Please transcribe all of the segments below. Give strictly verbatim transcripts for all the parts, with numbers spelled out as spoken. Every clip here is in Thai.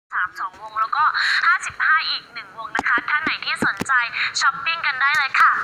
สาม สอง วงแล้วก็ห้าสิบห้าอีกหนึ่งวงนะคะท่านไหนที่สนใจช้อปปิ้งกันได้เลยค่ะ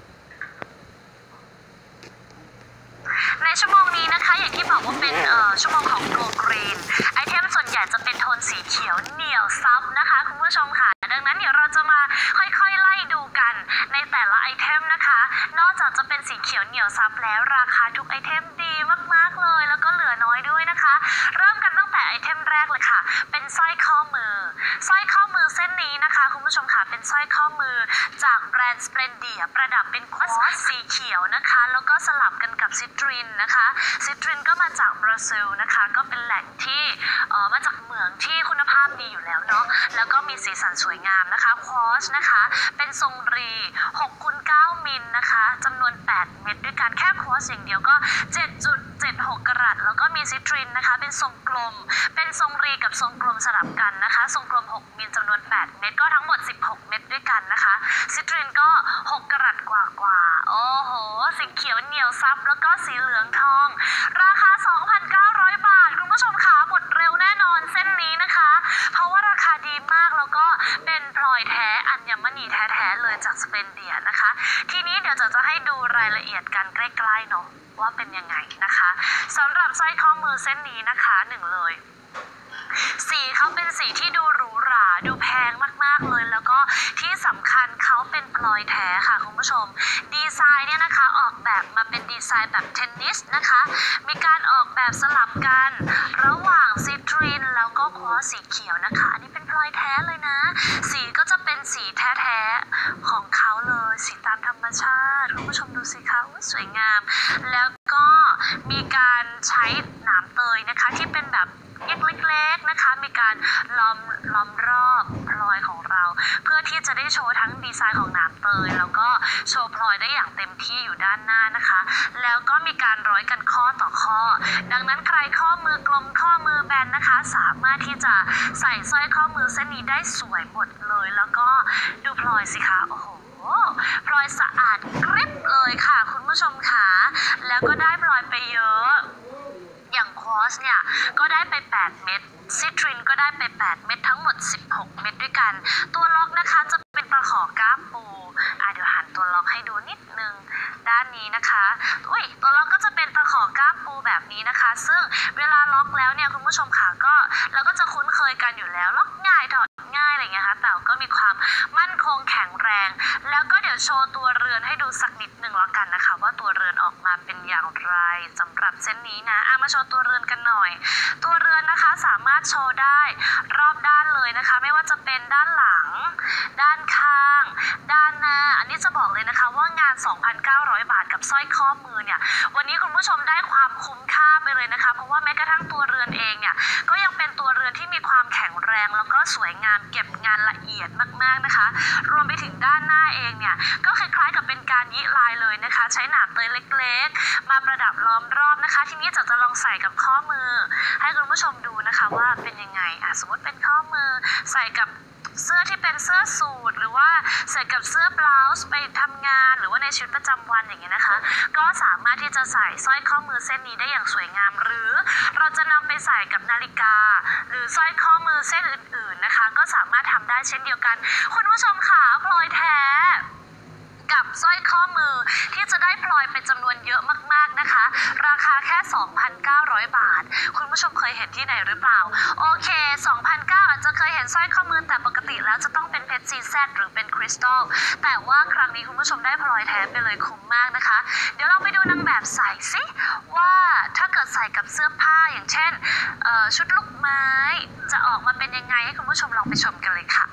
ในชั่วโมงนี้นะคะอย่างที่บอกว่าเป็นชั่วโมงของ Go Green ไอเทมส่วนใหญ่จะเป็นโทนสีเขียวเหนียวซับนะคะคุณผู้ชมค่ะดังนั้นเดี๋ยวเราจะมาค่อยๆไล่ดูกันในแต่ละไอเทมนะคะนอกจากจะเป็นสีเขียวเหนียวซับแล้วราคาทุกไอเทมดีมากๆเลยแล้วก็เหลือน้อยด้วยนะคะเริ่มกันตั้งแต่ไอเทมแรกเลยค่ะเป็นสร้อยข้อมือสร้อยข้อมือเส้นนี้นะคะคุณผู้ชมค่ะเป็นสร้อยข้อมือจากแบรนด์ Splendia ประดับเป็นควอตซ์สีเขียวนะคะแล้วก็สลับกันกับซิตรินนะคะซิตรินก็มาจากบราซิลนะคะก็เป็นแหล่งที่เอ่อมาจากเหมืองที่คุณภาพดีอยู่แล้วเนาะแล้วก็มีสีสันสวยงามนะคะควอตซ์นะคะเป็นทรงรีหกคูณเก้ามิลนะคะจำนวนแปดเม็ดด้วยกันแค่ควอตซ์อย่างเดียวก็ เจ็ดจุดเจ็ดหก กะรัตแล้วก็มีซิตรินนะคะเป็นทรงกลมเป็นทรงรีกับทรงกลมสลับกันนะคะทรงกลมหกมิลจำนวนแปดเม็ดก็ทั้งหมดสิบหกเม็ดด้วยกันนะคะซิตรินก็หกกะรัตกว่ากว่าโอ้โหสีเขียวเหนียวซับแล้วก็สีเหลืองทองราคา สองพันเก้าร้อย บาทคุณผู้ชมคะหมดเร็วแน่นอนเส้นนี้นะคะเพราะว่าราคาดีมากแล้วก็เป็นพลอยแท้อัญมณีแท้ๆเลยจากสเปนเดียนะคะทีนี้เดี๋ยวจะจะให้ดูรายละเอียดกันใกล้ๆเนาะว่าเป็นยังไงนะคะสำหรับสร้อยข้อมือเส้นนี้นะคะหนึ่งเลยสีเขาเป็นสีที่ดูหรูหราดูแพงมากๆเลยแล้วก็ที่สำคัญเขาเป็นพลอยแท้ค่ะคุณผู้ชมดีไซน์เนี่ยนะคะออกแบบมาเป็นดีไซน์แบบเทนนิสนะคะมีการออกแบบสลับกันระหว่างซิตรินแล้วก็ควอตซ์สีเขียวนะคะอันนี้เป็นพลอยแท้เลยนะสีก็จะเป็นสีแท้ๆของเขาเลยสีตามธรรมชาติคุณผู้ชมดูสิคะสวยงามแล้วก็มีการใช้หนามเตยนะคะที่เป็นแบบเล็กๆนะคะมีการล้อมล้อมรอบพลอยของเราเพื่อที่จะได้โชว์ทั้งดีไซน์ของหนามเตยแล้วก็โชว์พลอยได้อย่างเต็มที่อยู่ด้านหน้านะคะแล้วก็มีการร้อยกันข้อต่อข้อดังนั้นใครข้อมือกลมข้อมือแบนนะคะสามารถที่จะใส่สร้อยข้อมือเส้นนี้ได้สวยหมดเลยแล้วก็ดูพลอยสิคะโอ้โหพลอยสะอาดกริบเลยค่ะคุณผู้ชมค่ะแล้วก็ได้พลอยไปเยอะอย่างควอตซ์เนี่ยก็ได้ไปแปดเม็ดซิตรินก็ได้ไปแปดเม็ดทั้งหมดสิบหกเม็ดด้วยกันตัวล็อกนะคะจะเป็นตะขอก้ามปูอ่ะเดี๋ยวหันตัวล็อกให้ดูนิดนึงด้านนี้นะคะอุ้ยตัวล็อกก็จะเป็นตะขอก้ามปูแบบนี้นะคะซึ่งเวลาล็อกแล้วเนี่ยคุณผู้ชมค่ะก็เราก็จะคุ้นเคยกันอยู่แล้วล็อกง่ายถอดง่ายอะไรเงี้ยค่ะแต่ก็มีความมั่นคงแข็งแรงแล้วก็เดี๋ยวโชว์ตัวเรือนให้ดูสักนิดนึงแล้วกันนะคะว่าตัวเรือนออกมาเป็นอย่างไรสำหรับเส้นนี้นะอ่ะมาโชว์ตัวเรือนกันหน่อยตัวเรือนนะคะสามารถโชว์ได้รอบด้านเลยนะคะไม่ว่าจะเป็นด้านหลังด้านข้างด้านหน้าอันนี้จะบอกเลยนะคะว่างาน สองพันเก้าร้อย บาทกับสร้อยข้อมือเนี่ยวันนี้คุณผู้ชมได้ความคุ้มค่าไปเลยนะคะเพราะว่าแม้กระทั่งตัวเรือนเองเนี่ยก็ยังเป็นตัวเรือนที่มีความแข็งแรงแล้วก็สวยงามเก็บงานละเอียดมากๆนะคะรวมไปถึงด้านหน้าเองเนี่ยก็คล้ายๆกับเป็นการยิลายเลยนะคะใช้หนามเตยเล็กๆมาประดับล้อมรอบนะคะทีนี้จะจะลองใส่กับข้อมือให้คุณผู้ชมดูนะคะว่าเป็นยังไงอ่ะสมมติเป็นข้อมือใส่กับเสื้อที่เป็นเสื้อสูทหรือว่าใส่กับเสื้อบลาส์ไปทำงานหรือว่าในชีวิตประจำวันอย่างเงี้ยนะคะก็สามารถที่จะใส่สร้อยข้อมือเส้นนี้ได้อย่างสวยงามหรือเราจะนำไปใส่กับนาฬิกาหรือสร้อยข้อมือเส้นอื่นๆนะคะก็สามารถทำได้เช่นเดียวกันคุณผู้ชมค่ะพลอยแท้กับสร้อยข้อมือที่จะได้พลอยเป็นจำนวนเยอะมากๆนะคะราคาแค่ สองพันเก้าร้อย บาทคุณผู้ชมเคยเห็นที่ไหนหรือเปล่าโอเค สองพันเก้าร้อย อาจจะเคยเห็นสร้อยข้อมือแต่ปกติแล้วจะต้องเป็นเพชร ซี แซด หรือเป็นคริสตัลแต่ว่าครั้งนี้คุณผู้ชมได้พลอยแท้ไปเลยคุ้มมากนะคะเดี๋ยวเราไปดูนางแบบใส่สิว่าถ้าเกิดใส่กับเสื้อผ้าอย่างเช่นชุดลูกไม้จะออกมาเป็นยังไงให้คุณผู้ชมลองไปชมกันเลยค่ะ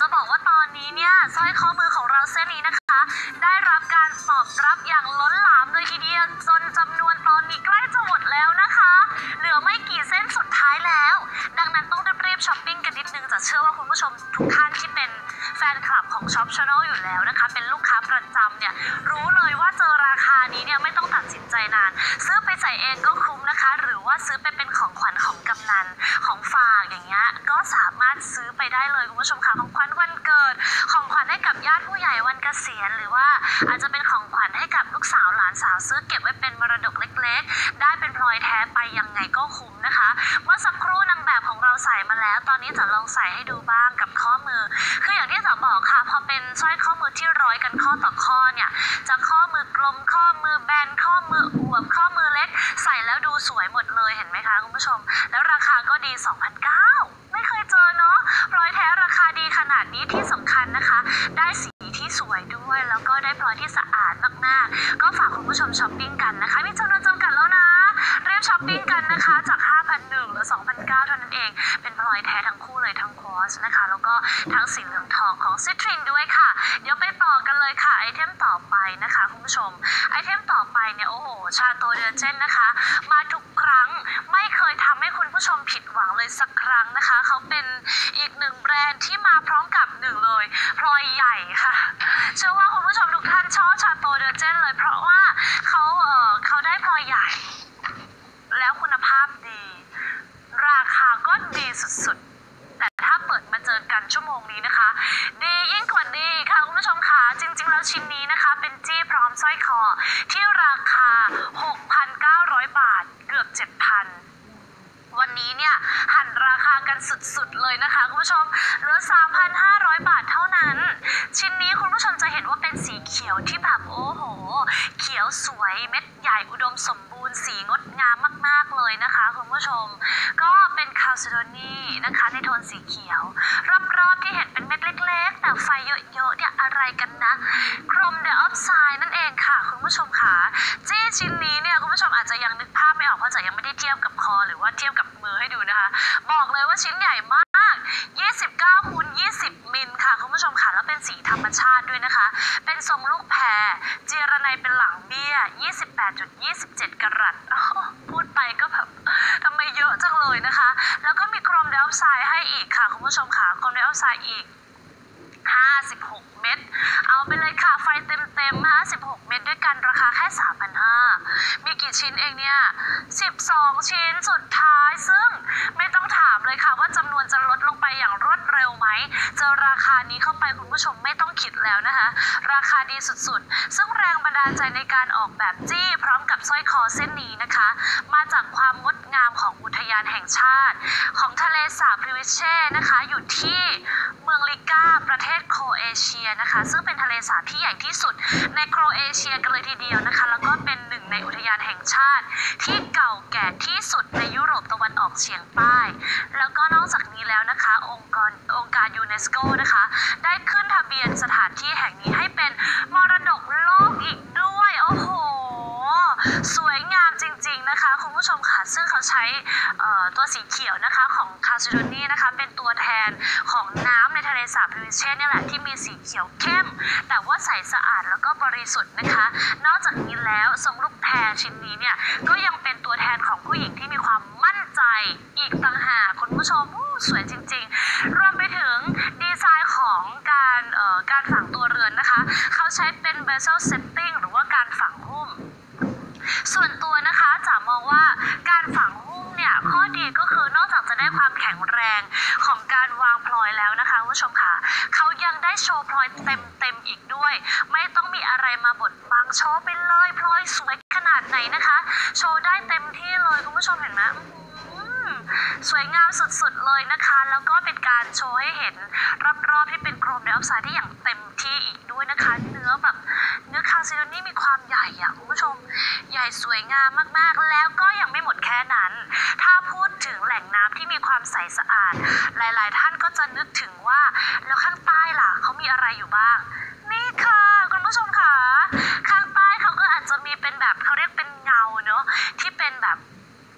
จะบอกว่าตอนนี้เนี่ยสร้อยข้อมือของเราเส้นนี้นะคะได้รับการตอบรับอย่างล้นหลามเลยทีเดียวจนจำนวนตอนนี้ใกล้จะหมดแล้วนะคะเหลือไม่กี่เส้นสุดท้ายแล้วดังนั้นต้องรีบช้อปปิ้งกันนิดนึงจะเชื่อว่าคุณผู้ชมทุกท่านที่เป็นแฟนคลับของช็อปชาแนลอยู่แล้วนะคะเป็นลูกค้าประจำเนี่ยรู้เลยว่าเจอราคานี้เนี่ยไม่ต้องตัดสินใจนานซื้อไปใส่เองก็คุ้มนะคะหรือว่าซื้อไปเป็นของขวัญของกำนันของฝากอย่างเงี้ยก็สามารถซื้อไปได้เลยคุณผู้ชมค่ะของขวัญวันเกิดของขวัญให้กับญาติผู้ใหญ่วันเกษียณหรือว่าอาจจะเป็นของขวัญให้กับลูกสาวหลานสาวซื้อเก็บไว้เป็นมรดกเล็กๆได้เป็นพลอยแท้ไปยังไงก็คุ้มนะคะเมื่อสักครู่นางแบบของเราใส่มาแล้วตอนนี้จะลองใส่ให้ดูบ้างกับข้อมือคืออย่างที่จะบอกค่ะพอเป็นสร้อยข้อมือที่ร้อยกันข้อต่อข้อเนี่ยจะข้อมือกลมข้อมือแบนข้อมืออวบข้อมือเล็กใส่แล้วดูสวยหมดเลยเห็นไหมคะคุณผู้ชมแล้วราคาก็ดี สองพันเก้าร้อย ไม่เคยเจอเนาะพลอยแท้ราคาดีขนาดนี้ที่สำคัญนะคะได้สีที่สวยด้วยแล้วก็ได้พลอยที่สะอาดมากๆก็ฝากคุณผู้ชมช้อปปิ้งกันนะคะมีจำนวนจำกัดแล้วนะรีบช้อปปิ้งกันนะคะจาก ห้าพันหนึ่งร้อย หรือ สองพันเก้าร้อย เท่านั้นเองเป็นพลอยแท้ทั้งคู่เลยทั้งควอตซ์นะคะแล้วก็ทั้งสีเหลืองทองของซิตรินด้วยค่ะเดี๋ยวไปต่อกันเลยค่ะไอเทมต่อไปนะคะคุณผู้ชมไอเทมต่อไปเนี่ยโอ้โหชาโตเดอเจนนะคะมาทุกครั้งไม่เคยทำให้คุณผู้ชมผิดหวังเลยสักครั้งนะคะเขาเป็นอีกหนึ่งแบรนด์ที่มาพร้อมกับหนึ่งเลยพลอยใหญ่ค่ะเชื่อว่าคุณผู้ชมทุกท่านชอบชาโตเดอเจนเลยเพราะว่าเขาเอ่อเขาได้พลอยใหญ่แล้วคุณภาพดีราคาก็ดีสุดๆแต่ถ้าเปิดมาเจอกันชั่วโมงนี้นะคะดียิ่งกว่าดีค่ะคุณผู้ชมค่ะจริงๆแล้วชิ้นนี้นะคะเป็นจี้พร้อมสร้อยคอที่ราคา หกพันเก้าร้อย บาทเกือบ เจ็ดพัน วันนี้เนี่ยหั่นราคากันสุดๆเลยนะคะคุณผู้ชมเหลือ สามพันห้าร้อย บาทเท่านั้นชิ้นนี้คุณผู้ชมจะเห็นว่าเป็นสีเขียวที่แบบโอ้โหเขียวสวยเม็ดใหญ่อุดมสมบูรณ์สีงดงามมากๆเลยนะคะคุณผู้ชมก็เป็นคาลซิโดนีนะคะในโทนสีเขียวรอบๆที่เห็นเป็นเม็ดเล็กๆแต่ไฟเยอะๆเนี่ยอะไรกันนะโครมไดออกไซด์นั่นเองค่ะคุณผู้ชมค่ะจี้ชิ้นนี้เนี่ยคุณผู้ชมอาจจะยังนึกภาพไม่ออกเพราะจะยังไม่ได้เทียบกับคอหรือว่าเทียบกับมือให้ดูนะคะบอกเลยว่าชิ้นใหญ่มากยี่สิบเก้าคูณยี่สิบมิลค่ะคุณผู้ชมค่ะแล้วเป็นสีธรรมชาติด้วยนะคะเป็นทรงลูกแพรเจรไนเป็นหลังเบี้ย ยี่สิบแปดจุดยี่สิบเจ็ด กรัตพูดไปก็แบบทำไมเยอะจังเลยนะคะแล้วก็มีโครมไดออกไซด์ให้อีกค่ะคุณผู้ชมค่ะโครมไดออกไซด์อีกห้าสิบหกเม็ดเอาไปเลยค่ะไฟเต็มๆห้าสิบหกเม็ดด้วยกันราคาแค่ สามพันห้าร้อย มีกี่ชิ้นเองเนี่ยสิบสองชิ้นสุดท้ายซึ่งไม่ต้องถามเลยค่ะว่าจำนวนจะลดลงไปอย่างรวดเร็วไหมเจอราคานี้เข้าไปคุณผู้ชมไม่ต้องคิดแล้วนะคะราคาดีสุดๆซึ่งแรงบันดาลใจในการออกแบบจี้พร้อมกับสร้อยคอเส้นนี้นะคะมาจากความงดงามของอุทยานแห่งชาติของทะเลสาบพริวิเช่นะคะอยู่ที่เมืองลิก้าประเทศโครเอเชียนะคะซึ่งเป็นทะเลสาบที่ใหญ่ที่สุดในโครเอเชียกันเลยทีเดียวนะคะแล้วก็เป็นหนึ่งในอุทยานแห่งชาติที่เก่าแก่ที่สุดในยุโรปตะวันออกเฉียงใต้แล้วก็นอกจากนี้แล้วนะคะองค์กรองค์การยูเนสโกนะคะได้ขึ้นทะเบียนสถานที่แห่งนี้ให้เป็นมรดกโลกอีกด้วยโอ้โหสวยงามจริงๆนะคะคุณผู้ชมค่ะซึ่งเขาใช้ตัวสีเขียวนะคะของคาลซิโดนีนะคะเป็นตัวแทนของน้ำในทะเลสาบพริวิเช่นี่แหละที่มีสีเขียวเข้มแต่ว่าใสสะอาดแล้วก็บริสุทธิ์นะคะนอกจากนี้แล้วทรงลูกแพรชิ้นนี้เนี่ยก็ยังเป็นตัวแทนของผู้หญิงที่มีความมั่นใจอีกต่างหากคุณผู้ชมสวยจริงๆรวมไปถึงดีไซน์ของการเอ่อการฝังตัวเรือนนะคะเขาใช้เป็น bezel setting หรือว่าการฝังหุ้มส่วนตัวนะคะจะมองว่าการฝังหุ้มเนี่ยข้อดีก็คือนอกจากจะได้ความแข็งแรงของการวางพลอยแล้วนะคะคุณผู้ชมค่ะเขายังได้โชว์พลอยเต็มๆอีกด้วยไม่ต้องมีอะไรมาบดบังโชว์ไปเลยพลอยสวยขนาดไหนนะคะโชว์ได้เต็มที่เลยคุณผู้ชมเห็นไหมสวยงามสุดๆเลยนะคะแล้วก็เป็นการโชว์ให้เห็นรอบๆที่เป็นโครมไดออกไซด์ที่อย่างเต็มที่อีกด้วยนะคะเนื้อแบบเนื้อคาลซิโดนีมีความใหญ่อะคุณผู้ชมใหญ่สวยงามมากๆแล้วก็ยังไม่หมดแค่นั้นถ้าพูดถึงแหล่งน้ำที่มีความใสสะอาดหลายๆท่านก็จะนึกถึงว่าแล้วข้างใต้ล่ะเขามีอะไรอยู่บ้างนี่ค่ะคุณผู้ชมค่ะข้างใต้เขาก็อาจจะมีเป็นแบบเขาเรียกเป็นเงาเนอะที่เป็นแบบ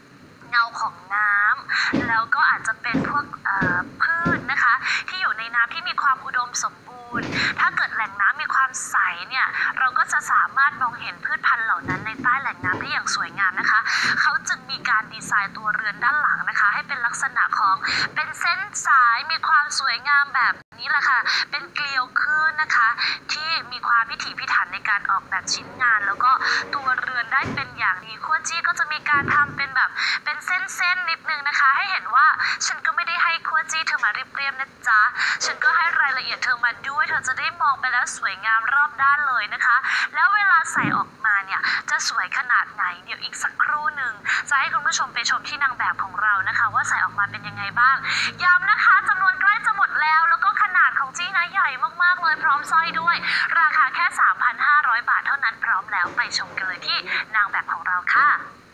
เงาของน้ำแล้วก็อาจจะเป็นพวกพืชนะคะที่อยู่ในน้ำที่มีความอุดมสมบูรณ์ถ้าเกิดแหล่งน้ำมีความใสเนี่ยเราก็จะสามารถมองเห็นพืชพันธุ์เหล่านั้นในใต้แหล่งน้ำได้อย่างสวยงามนะคะเขาจึงมีการดีไซน์ตัวเรือนด้านหลังนะคะให้เป็นลักษณะของเป็นเส้นสายมีความสวยงามแบบนี้แหละค่ะเป็นเกลียวขึ้นนะคะที่มีความพิถีพิถันในการออกแบบชิ้นงานแล้วก็ตัวเรือนได้เป็นอย่างดีคั่วจี้ก็จะมีการทำเป็นแบบเป็นเส้นๆนิดนึงนะคะให้เห็นว่าฉันก็ไม่ได้ให้คั่วจี้เธอมาเรียบๆนะจ๊ะฉันก็ให้รายละเอียดเธอมาด้วยเธอจะได้มองไปแล้วสวยงามรอบด้านเลยนะคะแล้วเวลาใส่ออกมาเนี่ยจะสวยขนาดไหนเดี๋ยวอีกสักครู่หนึ่งจะให้คุณผู้ชมไปชมที่นางแบบของเรานะคะว่าใส่ออกมาเป็นยังไงบ้างย้ำนะคะจำนวนใกล้จะหมดแล้วแล้วก็ขนาดของจี้นะใหญ่มากๆเลยพร้อมสร้อยด้วยราคาแค่ สามพันห้าร้อย บาทเท่านั้นพร้อมแล้วไปชมกันเลยที่นางแบบของเราค่ะ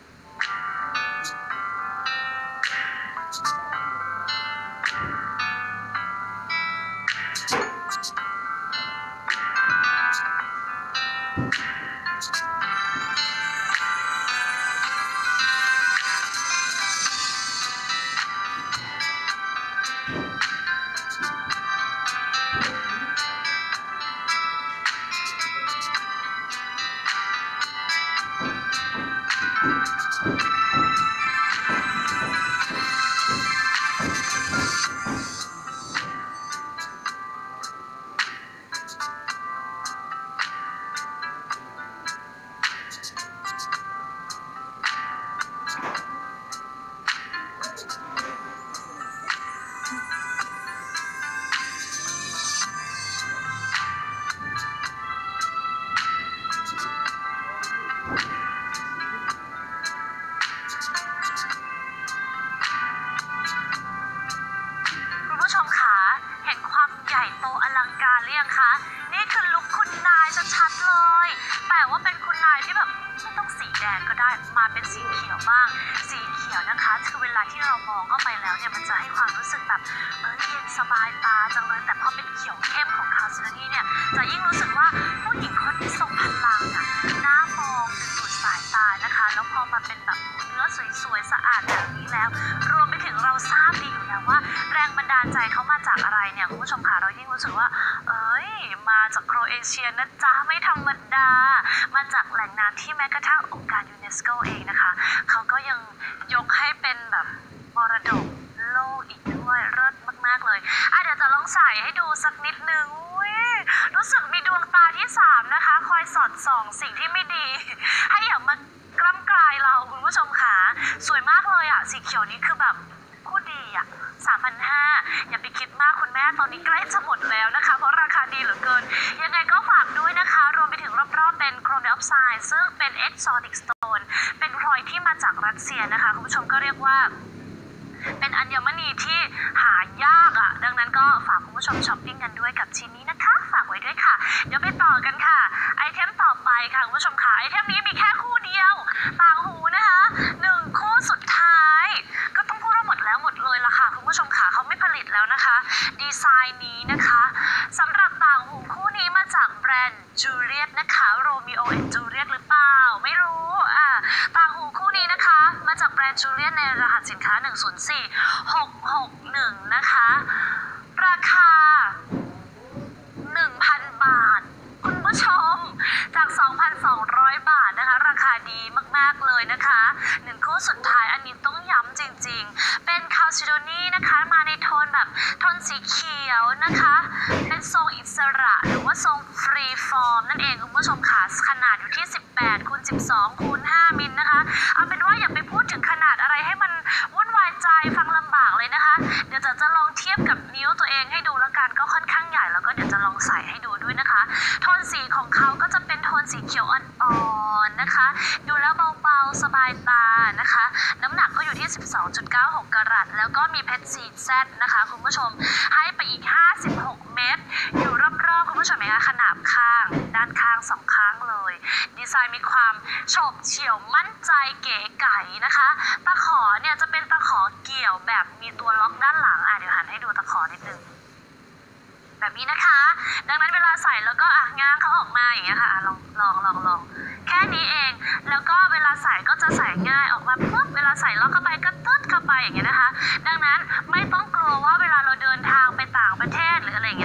นี่คือลุคคุณนายชัดๆเลยแต่ว่าเป็นคุณนายที่แบบไม่ต้องสีแดงก็ได้มาเป็นสีเขียวบ้างสีเขียวนะคะคือเวลาที่เรามองเข้าไปแล้วเนี่ยมันจะให้ความรู้สึกแบบเออเย็นสบายตาจังเลยแต่พอเป็นเขียวเข้มของคาสนี่เนี่ยจะยิ่งรู้สึกว่าผู้หญิงคนที่ทรงพลังอ่ะน่ามองดึงดูดสายตานะคะแล้วพอมาเป็นแบบเนื้อสวยๆสะอาดแบบนี้แล้วรวมไปถึงเราทราบดีอยู่แล้วว่าแรงบันดาลใจเขามาจากอะไรเนี่ยคุณผู้ชมค่ะเรายิ่งรู้สึกว่าเอ้ยมาจากโครเอเชียนะจ๊ะไม่ธรรมดามาจากแหล่งน้ำที่แม้กระทั่งองค์การยูเนสโกเองนะคะเขาก็ยังยกให้เป็นแบบมรดกโลกอีกด้วยเลิศมากๆเลยอ่ะเดี๋ยวจะลองใส่ให้ดูสักนิดนึงอุ้ยรู้สึกมีดวงตาที่สามนะคะคอยสอดส่องสิ่งที่ไม่ดีให้อย่ามากล้ำกลายเราคุณผู้ชมค่ะสวยมากเลยอ่ะสีเขียวนี้คือแบบคู่ดีอ่ะ สามพันห้าร้อย อย่าไปคิดมากคุณแม่ตอนนี้ใกล้จะหมดแล้วนะคะเพราะราคาดีเหลือเกินยังไงก็ฝากด้วยนะคะรวมไปถึงรอบๆเป็นโครเมออกไซด์ซึ่งเป็น Exotic Stone เป็นพลอยที่มาจากรัสเซียนะคะคุณผู้ชมก็เรียกว่าเป็นอัญมณีที่หายากอ่ะดังนั้นก็ฝากคุณผู้ชมช้อปปิ้งกันด้วยกับชิ้นนี้นะคะฝากไว้ด้วยค่ะเดี๋ยวไปต่อกันค่ะไอเทมต่อไปค่ะคุณผู้ชมค่ะไอเทมนี้มีแค่คู่เดียวต่างหูนะคะหนึ่งคู่สุดท้ายก็ต้องพูดว่าหมดแล้วหมดเลยล่ะค่ะคุณผู้ชมค่ะเขาไม่ผลิตแล้วนะคะดีไซน์นี้นะคะสำหรับต่างหูคู่นี้มาจากแบรนด์จูเลียตนะคะโรมิโอแอนด์จูเลียตหรือเปล่าไม่รู้อ่าต่างหูคู่นี้นะคะมาจากแบรนด์จูเลียตในรหัสสินค้าหนึ่ง ศูนย์ สี่ หก หก หนึ่งนะคะราคา หนึ่งพัน บาทคุณผู้ชมจาก สองพันสองร้อย บาทนะคะราคาดีมากๆเลยนะคะหนึ่งคู่สุดท้ายอันนี้ต้องย้ำจริงๆเป็นคาซิโดนีนะคะมาในโทนแบบโทนสีเขียวนะคะเป็นทรงอิสระหรือว่าทรงฟรีฟอร์มนั่นเองคุณผู้ชมค่ะขนาดอยู่ที่สิบแปดคูณสิบสองคูณห้ามิลนะคะเอาเป็นว่าอย่าไปพูดถึงขนาดอะไรให้มันวุ่นวายใจฟังลำบากเลยนะคะเดี๋ยวจะจะลองเทียบกับนิ้วตัวเองให้ดูแล้วกันก็ค่อนข้างใหญ่แล้วก็เดี๋ยวจะลองใส่ให้ดูด้วยนะคะโทนสีของเขาก็จะเป็นโทนสีเขียวอ่อนๆนะคะดูแล้วเบาๆสบายตานะคะน้ำหนักก็อยู่ที่ สิบสองจุดเก้าหก กะรัตแล้วก็มีเพชร ซี แซด นะคะคุณผู้ชมให้ไปอีกห้าสิบหกเม็ดอยู่รอบๆคุณผู้ชมเห็นไหมคะขนาบข้างด้านข้างสองข้างเลยดีไซน์มีความโฉบเฉี่ยวมั่นใจเก๋ไก๋นะคะตะขอเนี่ยจะเป็นตะขอเกี่ยวแบบมีตัวล็อกด้านหลังอ่ะเดี๋ยวหันให้ดูตะขอนิดนึงแบบนี้นะคะดังนั้นเวลาใส่แล้วก็อ่ะง้างเขาออกมาอย่างเงี้ยค่ะลองลองลองลองแค่นี้เองแล้วก็เวลาใส่ก็จะใส่ง่ายออกมาปุ๊บเวลาใส่ล็อกเข้าไปก็ตึ๊ดเข้าไปอย่างเงี้ยนะคะดังนั้นไม่ต้องกลัวว่าเวลาเราเดินทางไปต่างประเทศหรืออะไรเงี้ย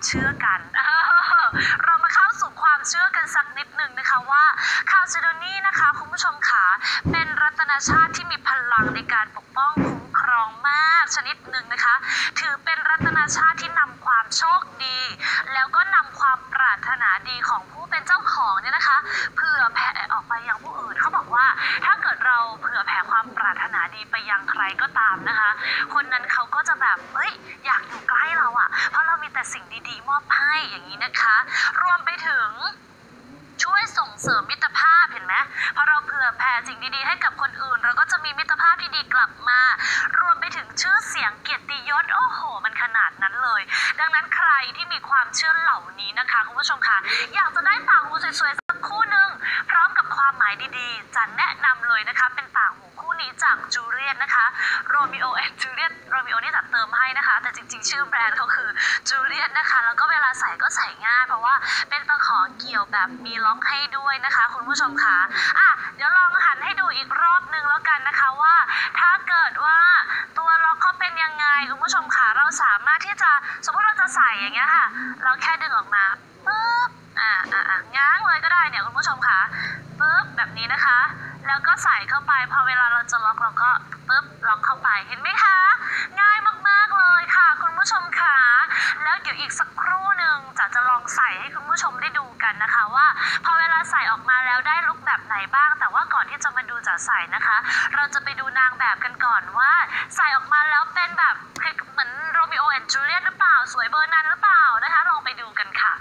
เชื่อกันเรามาเข้าสู่ความเชื่อกันสักนิดหนึ่งนะคะว่าคาลซิโดนีนะคะคุณผู้ชมค่ะเป็นรัตนชาติที่มีพลังในการปกป้องคุ้มครองมากชนิดหนึ่งนะคะถือเป็นรัตนชาติที่นำความโชคดีแล้วก็นำความปรารถนาดีของผู้เป็นเจ้าของเนี่ยนะคะเผื่อแผ่ออกไปยังผู้อื่นเขาบอกว่าถ้าเกิดเราเผื่อแผ่ความปรารถนาดีไปยังใครก็ตามนะคะคนนั้นเขาก็จะแบบเอ้ยอยากอยู่ใกล้เราอ่ะเพราะเรามีแต่สิ่งดีๆมอบให้อย่างนี้นะคะรวมไปถึงช่วยส่งเสริมมิตรภาพเห็นไหมพอเราเผื่อแผ่สิ่งดีๆให้กับคนอื่นเราก็จะมีมิตรภาพที่ดีกลับมารวมไปถึงชื่อเสียงเกียรติยศโอ้โหมันขนาดนั้นเลยดังนั้นใครที่มีความเชื่อเหล่านี้นะคะคุณผู้ชมค่ะอยากจะได้ต่างหูสวยๆสักคู่หนึ่งพร้อมกับความหมายดีๆจะแนะนำเลยนะคะเป็นต่างหูคู่นี้จากจูเลียตนะคะโรมิโอแอนด์จูเลียตโรมิโอนี่จัดเติมให้นะคะแต่จริงๆชื่อแบรนด์เขาคือจูเลียตนะคะแล้วก็เวลาใส่ก็ใส่ง่ายเพราะว่าเป็นตะขอเกี่ยวแบบมีล็อกให้ด้วยนะคะคุณผู้ชมค่ะอ่ะเดี๋ยวลองหันให้ดูอีกรอบนึงแล้วกันนะคะว่าถ้าเกิดว่าตัวล็อกเขาเป็นยังไงคุณผู้ชมค่ะเราสามารถที่จะสมมติเราจะใส่อย่างเงี้ยค่ะเราแค่ดึงออกมาปึ๊บอ่าอ่าอ่าง้างเลยก็ได้เนี่ยคุณผู้ชมค่ะปึ๊บแบบนี้นะคะแล้วก็ใส่เข้าไปพอเวลาเราจะล็อกเราก็ปึ๊บล็อกเข้าไปเห็นไหมคะง่ายมากๆเลยค่ะคุณผู้ชมค่ะแล้วเดี๋ยวอีกสักครู่หนึ่งจะจะลองใส่ให้คุณผู้ชมได้ดูกันนะคะว่าพอเวลาใส่ออกมาแล้วได้ลุคแบบไหนบ้างแต่ว่าก่อนที่จะมาดูจะใส่นะคะเราจะไปดูนางแบบกันก่อนว่าใส่ออกมาแล้วเป็นแบบเหมือนโรมิโอแอนด์จูเลียตหรือเปล่าสวยเบอร์นั้นหรือเปล่านะคะลองไปดูกันค่ะ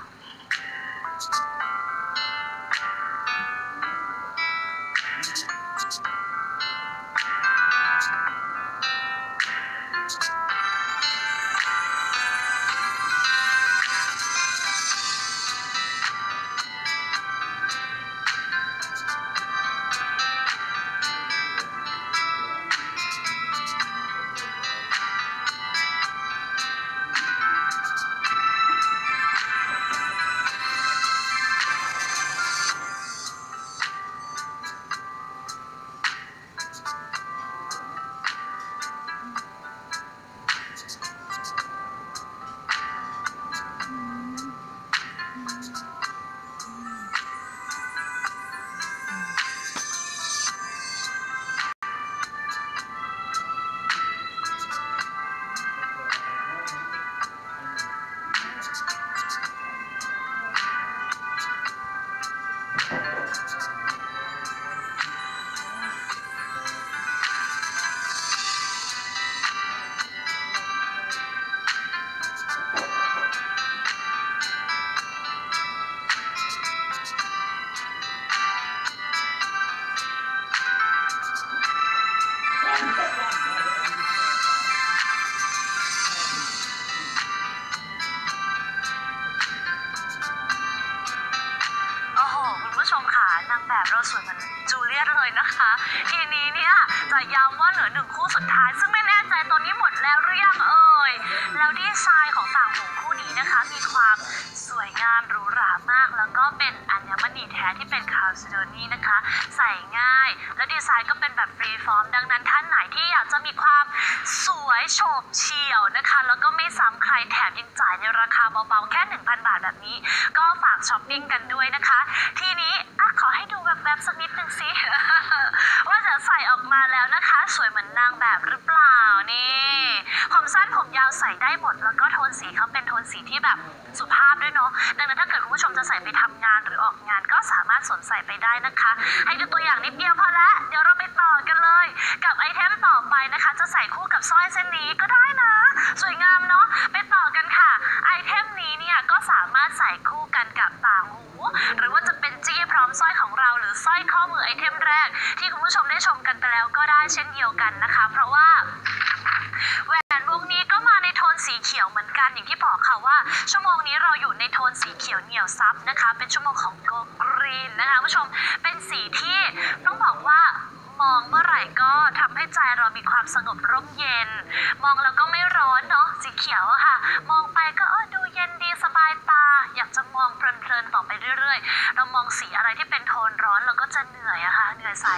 แบบเราสวยเหมือนจูเลียตเลยนะคะทีนี้เนี่ยจะย้ำว่าเหลือหนึ่งคู่สุดท้ายซึ่งไม่แน่ใจตอนนี้หมดแล้วหรือยังเอ่ยแล้วดีไซน์ของต่างหูคู่นี้นะคะมีความสวยงามหรูหรามากแล้วก็เป็นอัญมณีแท้ที่เป็นคาลซิโดนีนะคะใส่ง่ายและดีไซน์ก็เป็นแบบฟรีฟอร์มดังนั้นท่านไหนที่อยากจะมีความสวยโฉบเฉี่ยวนะคะแล้วก็ไม่ซ้ำใครแถมยังจ่ายในราคาเบาๆแค่ หนึ่งพัน บาทแบบนี้ก็ฝากช้อปปิ้งกันด้วยนะคะทีนี้อ่ะขอให้ดูแบบแบบสักนิดนึงสิ ว่าจะใส่ออกมาแล้วนะคะสวยเหมือนนางแบบหรือเปล่านี่ผมสั้นผมยาวใส่ได้หมดแล้วก็โทนสีเขาเป็นโทนสีที่แบบสุภาพด้วยเนาะดังนั้นถ้าเกิดคุณผู้ชมจะใส่ไปทำงานหรือออกงานก็สามารถสวมใส่ไปได้นะคะให้ดูตัวอย่างนิดเดียวพอละเดี๋ยวเราไปต่อกันเลยกับไอเทมต่อไปนะคะจะใส่คู่กับสร้อยเส้นนี้ก็ได้นะสวยงามเนาะไปต่อกันค่ะไอเทมนี้เนี่ยก็สามารถใส่คู่กันกับต่างหูหรือว่าจะเป็นจี้พร้อมสร้อยของเราหรือสร้อยข้อมือไอเทมแรกที่คุณผู้ชมได้ชมกันไปแล้วก็ได้เช่นเดียวกันนะคะเพราะว่าแหวนวงนี้ก็มาในโทนสีเขียวเหมือนกันอย่างที่บอกค่ะว่าชั่วโมงนี้เราอยู่ในโทนสีเขียวเหนียวซับนะคะเป็นชั่วโมงของโกลด์กรีนนะคะผู้ชมเป็นสีที่ต้องบอกว่ามองเมื่อไหร่ก็ทำให้ใจเรามีความสงบร่มเย็นมองแล้วก็ไม่ร้อนเนาะสีเขียวอะค่ะมองไปก็เออดูเย็นดีสบายตาอยากจะมองเพลินๆต่อไปเรื่อยๆเรามองสีอะไรที่เป็นโทนร้อนเราก็จะเหนื่อยอะค่ะเหนื่อยสายตา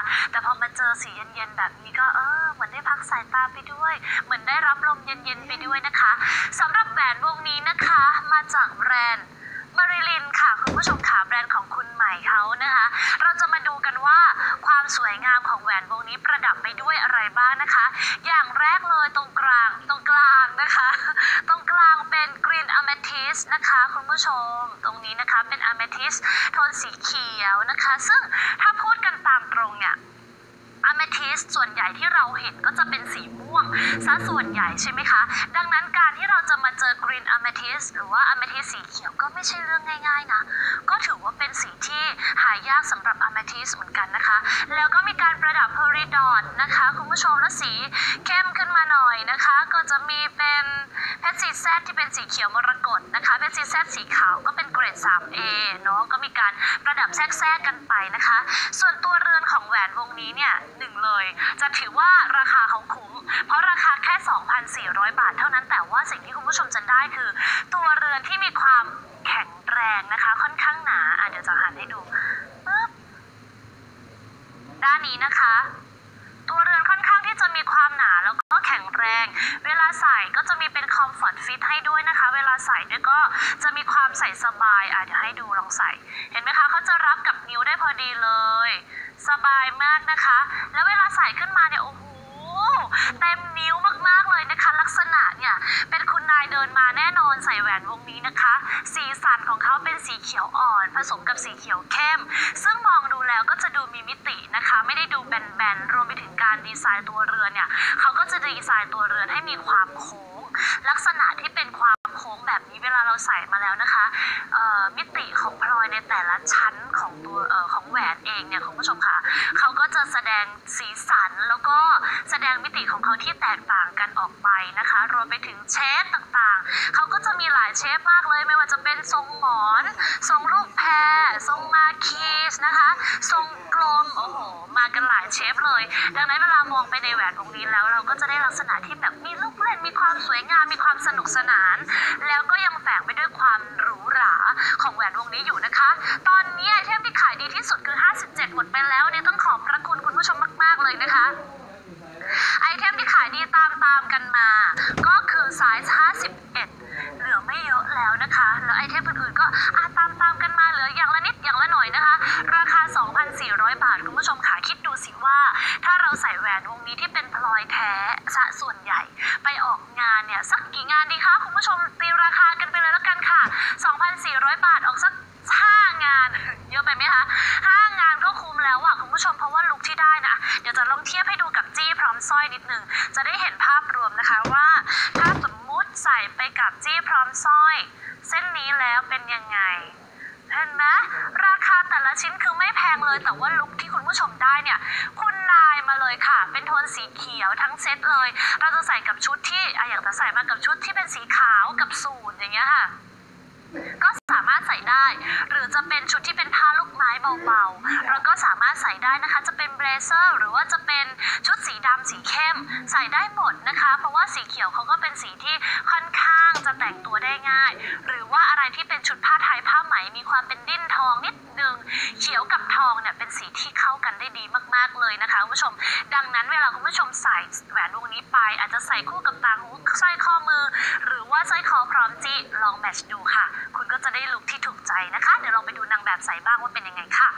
แต่พอมาเจอสีเย็นๆแบบนี้ก็เออเหมือนได้พักสายตาไปด้วยเหมือนได้รับลมเย็นๆไปด้วยนะคะสำหรับแหวนวงนี้นะคะมาจากแบรนด์มาริลินค่ะคุณผู้ชมค่ะแบรนด์ของคุณใหม่เขานะคะเราจะมาดูกันว่าความสวยงามของแหวนวงนี้ประดับไปด้วยอะไรบ้างนะคะอย่างแรกเลยตรงกลางตรงกลางนะคะตรงกลางเป็นกรีนอะเมทิสนะคะคุณผู้ชมตรงนี้นะคะเป็นอะเมทิสโทนสีเขียวนะคะซึ่งถ้าพูดกันตามตรงเนี่ยอะเมทิสส่วนใหญ่ที่เราเห็นก็จะเป็นสีม่วงซะส่วนใหญ่ใช่ไหมคะดังนั้นการที่เราจะมาเจอกรีนอะเมทิสหรือว่าอะเมทิสสีเขียวก็ไม่ใช่เรื่องง่ายๆนะก็ถือว่าเป็นสีที่หายากสำหรับอะเมทิสเหมือนกันนะคะแล้วก็มีการประดับเพอริดอทนะคะคุณผู้ชมและสีเข้มขึ้นมาหน่อยนะคะก็จะมีเป็นเพชรซีแซดที่เป็นสีเขียวมรกตนะคะเพชรซีแซดสีขาวก็เป็นเกรด ทรี เอ เนาะก็มีการประดับแทรกๆกันไปนะคะส่วนตัวเรือนของแหวนวงนี้เนี่ยหนึ่งเลยจะถือว่าราคาเขาคุ้มเพราะราคาแค่ สองพันสี่ร้อย บาทเท่านั้นแต่ว่าสิ่งที่คุณผู้ชมจะได้คือตัวเรือนที่มีความแข็งแรงนะคะค่อนข้างหนาอ่ะเดี๋ยวจะหันให้ดูปึ๊บด้านนี้นะคะตัวเรือนค่อนข้างที่จะมีความหนาแล้วก็แข็งแรงเวลาใส่ก็จะมีเป็นคอมฟอร์ตฟิตให้ด้วยนะคะเวลาใส่ด้วยก็จะมีความใส่สบายอ่ะเดี๋ยวให้ดูลองใส่เห็นไหมคะเขาจะรับกับนิ้วได้พอดีเลยสบายมากนะคะแล้วเวลาใส่ขึ้นมาเนี่ยโอ้โหเต็มนิ้วมากๆเลยนะคะลักษณะเนี่ยเป็นคุณนายเดินมาแน่นอนใส่แหวนวงนี้นะคะสีสันของเขาเป็นสีเขียวอ่อนผสมกับสีเขียวเข้มซึ่งมองดูแล้วก็จะดูมีมิตินะคะไม่ได้ดูแบนๆรวมไปถึงการดีไซน์ตัวเรือนเนี่ยเขาก็จะดีไซน์ตัวเรือนให้มีความโค้งลักษณะที่เป็นความโค้งแบบนี้เวลาเราใส่มาแล้วนะคะมิติของพลอยในแต่ละชั้นของตัวของแหวนเองเนี่ยคุณผู้ชมค่ะเขาก็จะแสดงสีสันแล้วก็แสดงมิติของเขาที่แตกต่างกันออกไปนะคะรวมไปถึงเชฟต่างๆเขาก็จะมีหลายเชฟมากเลยไม่ว่าจะเป็นทรงหมอนทรงลูกแพรทรงมาคีสนะคะทรงกลมโอ้โหมากันหลายเชฟเลยดังนั้นเวลามองไปในแหวนวงนี้แล้วเราก็จะได้ลักษณะที่แบบมีลูกเล่นมีความสวยงามมีความสนุกสนานแล้วก็ยังแฝงไปด้วยความหรูหราของแหวนวงนี้อยู่นะคะตอนนี้ไอเทมที่ขายดีที่สุดคือห้าสิบเจ็ดหมดไปแล้วเนี่ยต้องขอบพระคุณคุณผู้ชมมากๆเลยนะคะไอเทมที่ขายดีตามตามกันมาก็คือไซส์ห้าสิบเอ็ดเหลือไม่เยอะแล้วนะคะแล้วไอเทมอื่นๆก็อาตามตามกันมาเหลืออย่างละนิดอย่างละหน่อยนะคะราคา สองพันสี่ร้อย บาทคุณผู้ชมค่ะคิดดูสิว่าถ้าเราใส่แหวนวงนี้ที่เป็นพลอยแท้ซะส่วนใหญ่ไปออกงานเนี่ยสักกี่งานดีคะคุณผู้ชมตีราคากันไปเลยแล้วกันค่ะ สองพันสี่ร้อย บาทออกสักห้างานเยอะไปไหมคะห้างานก็คุ้มแล้วอ่ะคุณผู้ชมเพราะว่าลุคที่ได้นะเดี๋ยวจะลองเทียบให้ดูกับจี้พร้อมสร้อยนิดนึงจะได้เห็นภาพรวมนะคะว่าถ้าสมมุติใส่ไปกับจี้พร้อมสร้อยเส้นนี้แล้วเป็นยังไงเห็นไหมราคาแต่ละชิ้นคือไม่แพงเลยแต่ว่าลุคที่คุณผู้ชมได้เนี่ยคุณนายมาเลยค่ะเป็นโทนสีเขียวทั้งเซตเลยเราจะใส่กับชุดที่อะอย่างจะใส่มากับชุดที่เป็นสีขาวกับสูทอย่างเงี้ยค่ะก็สามารถใส่ได้หรือจะเป็นชุดที่เป็นผ้าลูกไม้เบาๆเราก็สามารถใส่ได้นะคะจะเป็นเบรเซอร์หรือว่าจะเป็นชุดสีดำสีเข้มใส่ได้หมดนะคะเพราะว่าสีเขียวเขาก็เป็นสีที่ค่อนข้างจะแต่งตัวได้ง่ายหรือว่าอะไรที่เป็นชุดผ้าไทยผ้าไหมมีความเป็นดิ้นทองนิดนึงเขียวกับทองเนี่ยเป็นสีที่เข้ากันได้ดีมากๆเลยนะคะคุณผู้ชมดังนั้นเวลาคุณผู้ชมใส่แหวนวงนี้ไปอาจจะใส่คู่กับต่างหูสร้อยข้อมือหรือว่าสร้อยคอพร้อมจี้ลองแมทช์ดูค่ะคุณก็จะได้ลุคที่ถูกใจนะคะเดี๋ยวลองไปดูนางแบบใส่บ้างว่าเป็นยังไงค่ะ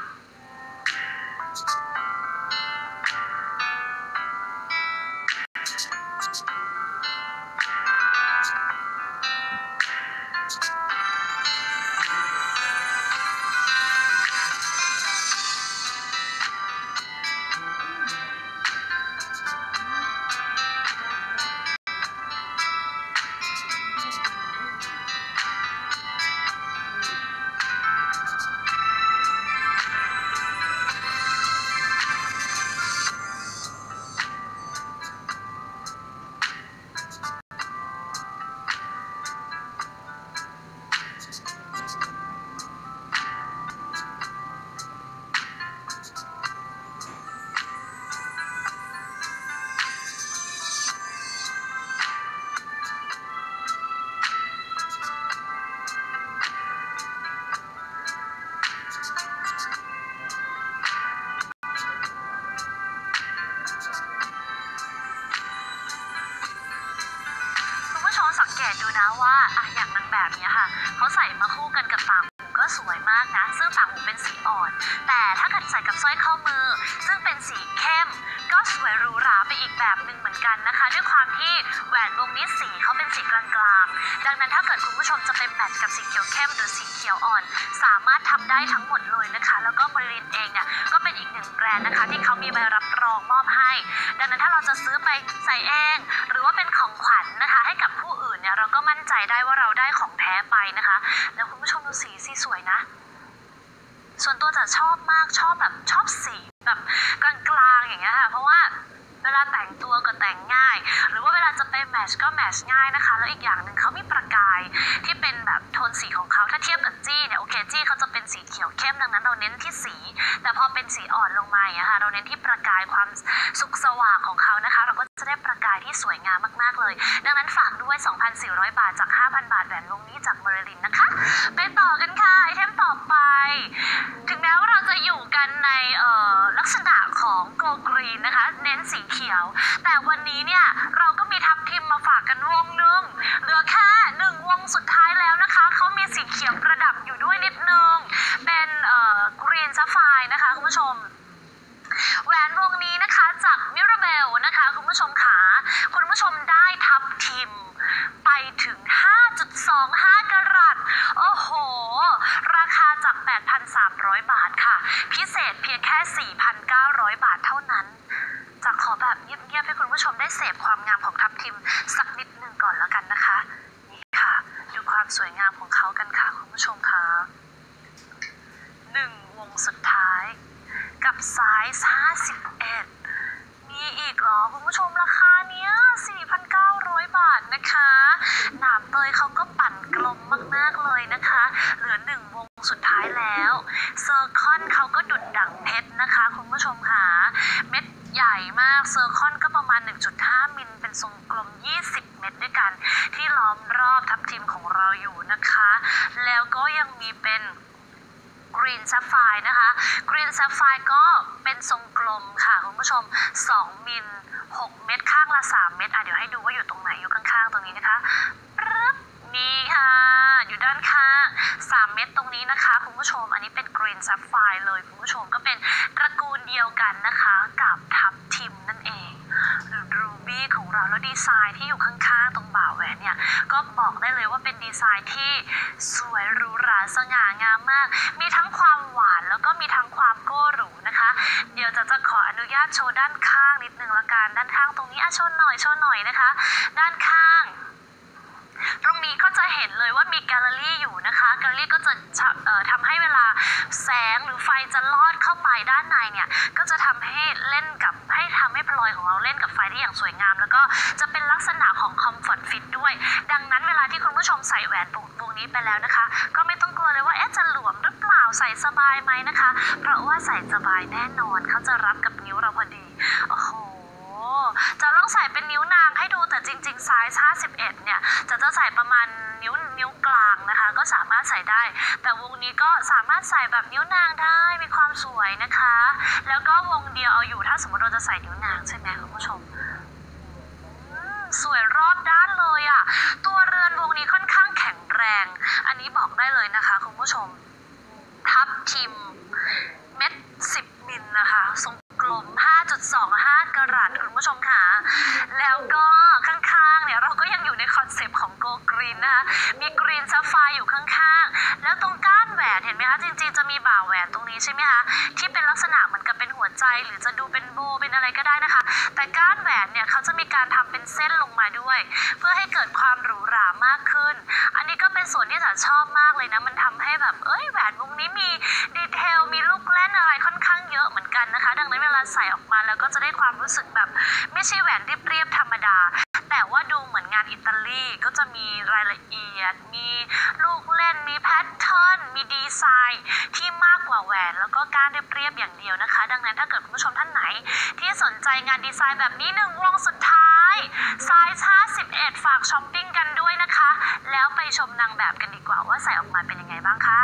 ใส่มาคู่กันกับต่างหูก็สวยมากนะซึ่งต่างหูเป็นสีอ่อนแต่ถ้าเกิดใส่กับสร้อยข้อมือซึ่งเป็นสีเข้มก็สวยหรูหราไปอีกแบบหนึ่งเหมือนกันนะคะด้วยความที่แหวนวงนี้สีเขาเป็นสีกลางๆดังนั้นถ้าเกิดคุณผู้ชมจะไปแมทกับสีเขียวเข้มหรือสีเขียวอ่อนสามารถทำได้ทั้งหมดเลยนะคะแล้วก็มาริลินเองเนี่ยก็เป็นอีกหนึ่งแบรนด์นะคะที่เขามีใบรับรองมอบให้ดังนั้นถ้าเราจะซื้อไปใส่เองหรือว่าเป็นของขวัญ นะคะให้กับผู้อื่นเนี่ยเราก็มั่นใจได้ว่าเราได้ของแท้ไปนะคะแล้วคุณผู้ชมดูสีสีสวยนะส่วนตัวจะชอบมากชอบแบบชอบสีแบบกลางๆอย่างเงี้ยค่ะเพราะว่าเวลาแต่งตัวก็แต่งง่ายหรือว่าเวลาจะไปแมทช์ก็แมทช์ง่ายนะคะแล้วอีกอย่างหนึ่งเขามีประกายที่เป็นแบบโทนสีของเขาถ้าเทียบกับจี้เนี่ยโอเคจี้เขาจะเป็นสีเขียวเข้มดังนั้นเราเน้นที่สีแต่พอเป็นสีอ่อนลงมาอย่างเงี้ยค่ะเราเน้นที่ประกายความสุขสว่างของเขานะคะเราก็จะได้ประกายที่สวยงามมากๆเลยดังนั้นฝากด้วย สองพันสี่ร้อย บาทจาก ห้าพัน บาทแหวนวงนี้จากเมอริลินนะคะไปต่อกันค่ะไอเทมต่อไปถึงแม้ว่าเราจะอยู่กันในลักษณะของโกลกรีนนะคะเน้นสีเขียวแต่วันนี้เนี่ยเราก็มีทับทิมมาฝากกันวงนึงเหลือแค่หนึ่งวงสุดท้ายแล้วนะคะเขามีสีเขียวประดับอยู่ด้วยนิดนึงเป็นเอ่อกรีนซัฟไฟร์นะคะคุณผู้ชมแหวนวงนี้นะคะจากมิราเบลนะคะคุณผู้ชมขาคุณผู้ชมได้ทับทิมไปถึง ห้าจุดสองห้า กะรัตโอ้โหราคาจาก แปดพันสามร้อย บาทค่ะพิเศษเพียงแค่ สี่พันเก้าร้อย บาทเท่านั้นจะขอแบบเงียบๆให้คุณผู้ชมได้เสพความงามของทับทิมสักนิดนึงก่อนแล้วกันนะคะนี่ค่ะดูความสวยงามของเขากันค่ะคุณผู้ชมคะหนึ่งวงสุดท้ายกับไซส์ห้าสิบเอ็ดมีอีกเหรอคุณผู้ชมราคาเนี้ย สี่พันเก้าร้อย บาทนะคะหนามเตยเขาก็ปั่นกลมมากๆเลยนะคะเหลือหนึ่งวงสุดท้ายแล้วเซอร์คอนเขาก็ดุจดั่งเพชรนะคะคุณผู้ชมค่ะเม็ดใหญ่มากเซอร์คอนก็ประมาณ หนึ่งจุดห้า มิลเป็นทรงกลมยี่สิบเม็ดด้วยกันที่ล้อมรอบทับทิมของเราอยู่นะคะแล้วก็ยังมีเป็นกรีนซัฟไฟร์นะคะกรีนซัฟไฟร์ก็เป็นทรงกลมค่ะคุณผู้ชมสองมิลหกเม็ดข้างละสามเม็ดอ่ะเดี๋ยวให้ดูว่าอยู่ตรงไหนอยู่ข้างๆตรงนี้นะคะปึ๊บนี่ค่ะอยู่ด้านข้างสามเม็ดตรงนี้นะคะคุณผู้ชมอันนี้เป็นกรีนซัฟไฟร์เลยคุณผู้ชมก็เป็นตระกูลเดียวกันนะคะกับทับทิมนั่นเองรูบี้ของเราแล้วดีไซน์ที่อยู่ข้างๆตรงบ่าแหวนเนี่ยก็บอกได้เลยว่าเป็นดีไซน์ที่สวยหรูหราสง่างามมากมีทั้งความหวานแล้วก็มีทั้งความโก้หรูนะคะเดี๋ยวจะจะขออนุญาตโชว์ด้านข้างนิดนึงละกันด้านข้างตรงนี้อ่ะโชว์หน่อยโชว์หน่อยนะคะด้านข้างตรงนี้ก็จะเห็นเลยว่ามีแกลเลอรี่อยู่นะคะแกลเลอรี่ก็จะทำให้เวลาแสงหรือไฟจะลอดเข้าไปด้านในเนี่ยก็จะทำให้เล่นกับให้ทำให้พลอยของเราเล่นกับไฟได้อย่างสวยงามแล้วก็จะเป็นลักษณะของคอมฟอร์ตฟิตด้วยดังนั้นเวลาที่คุณผู้ชมใส่แหวนวงนี้ไปแล้วนะคะก็ไม่ต้องกลัวเลยว่าเอ๊ะจะหลวมหรือเปล่าใส่สบายไหมนะคะเพราะว่าใส่สบายแน่นอนเขาจะรับกับนิ้วเราพอดีโอ้โหจะลองใส่เป็นนิ้วนางให้ดูแต่จริงๆไซส์ห้าสิบเอ็ดเนี่ยจะจะใส่ประมาณนิ้วนิ้วกลางนะคะก็สามารถใส่ได้แต่วงนี้ก็สามารถใส่แบบนิ้วนางได้มีความสวยนะคะแล้วก็วงเดียวเอาอยู่ถ้าสมมติเราจะใส่นิ้วนางใช่ไหมคุณผู้ชมสวยรอบด้านเลยอ่ะตัวเรือนวงนี้ค่อนข้างแข็งแรงอันนี้บอกได้เลยนะคะคุณผู้ชมทับทิมเม็ดสิบมิลนะคะทรงกลม ห้าจุดสองห้า กะรัตคุณผู้ชมค่ะแล้วก็ข้างๆเนี่ยเราก็ยังอยู่ในคอนเซปต์ของโกลกรีนนะคะมีกรีนซัฟไฟร์อยู่ข้างๆแล้วตรงก้านแหวนเห็นไหมคะจริงๆจะมีบ่าแหวนตรงนี้ใช่ไหมคะที่เป็นลักษณะเหมือนกับเป็นหัวใจหรือจะดูเป็นโบเป็นอะไรก็ได้นะคะแต่ก้านแหวนเนี่ยเขาจะมีการทำเป็นเส้นลงมาด้วยเพื่อให้เกิดความหรูหรามากขึ้นอันนี้ก็เป็นส่วนที่ฉันชอบมากเลยนะมันทำให้แบบเอ้ยแหวนวงนี้มีดีเทลมีลูกเล่นอะไรค่อนข้างเยอะเหมือนกันนะคะดังนั้นเวลาใส่ออกมาแล้วก็จะได้ความรู้สึกแบบไม่ใช่แหวนเรียบๆธรรมดาแต่ว่าดูเหมือนงานอิตาลีก็จะมีรายละเอียดมีลูกเล่นมีแพทเทิร์นมีดีไซน์ที่มากกว่าแหวนแล้วก็ก้านเรียบๆอย่างเดียวนะคะดังนั้นถ้าเกิดคุณผู้ชมท่านไหนที่สนใจงานดีไซน์แบบนี้หนึ่งวงสุดท้ายไซส์ห้าสิบเอ็ดฝากช้อปปิ้งกันด้วยนะคะแล้วไปชมนางแบบกันดีกว่าว่าใส่ออกมาเป็นยังไงบ้างค่ะ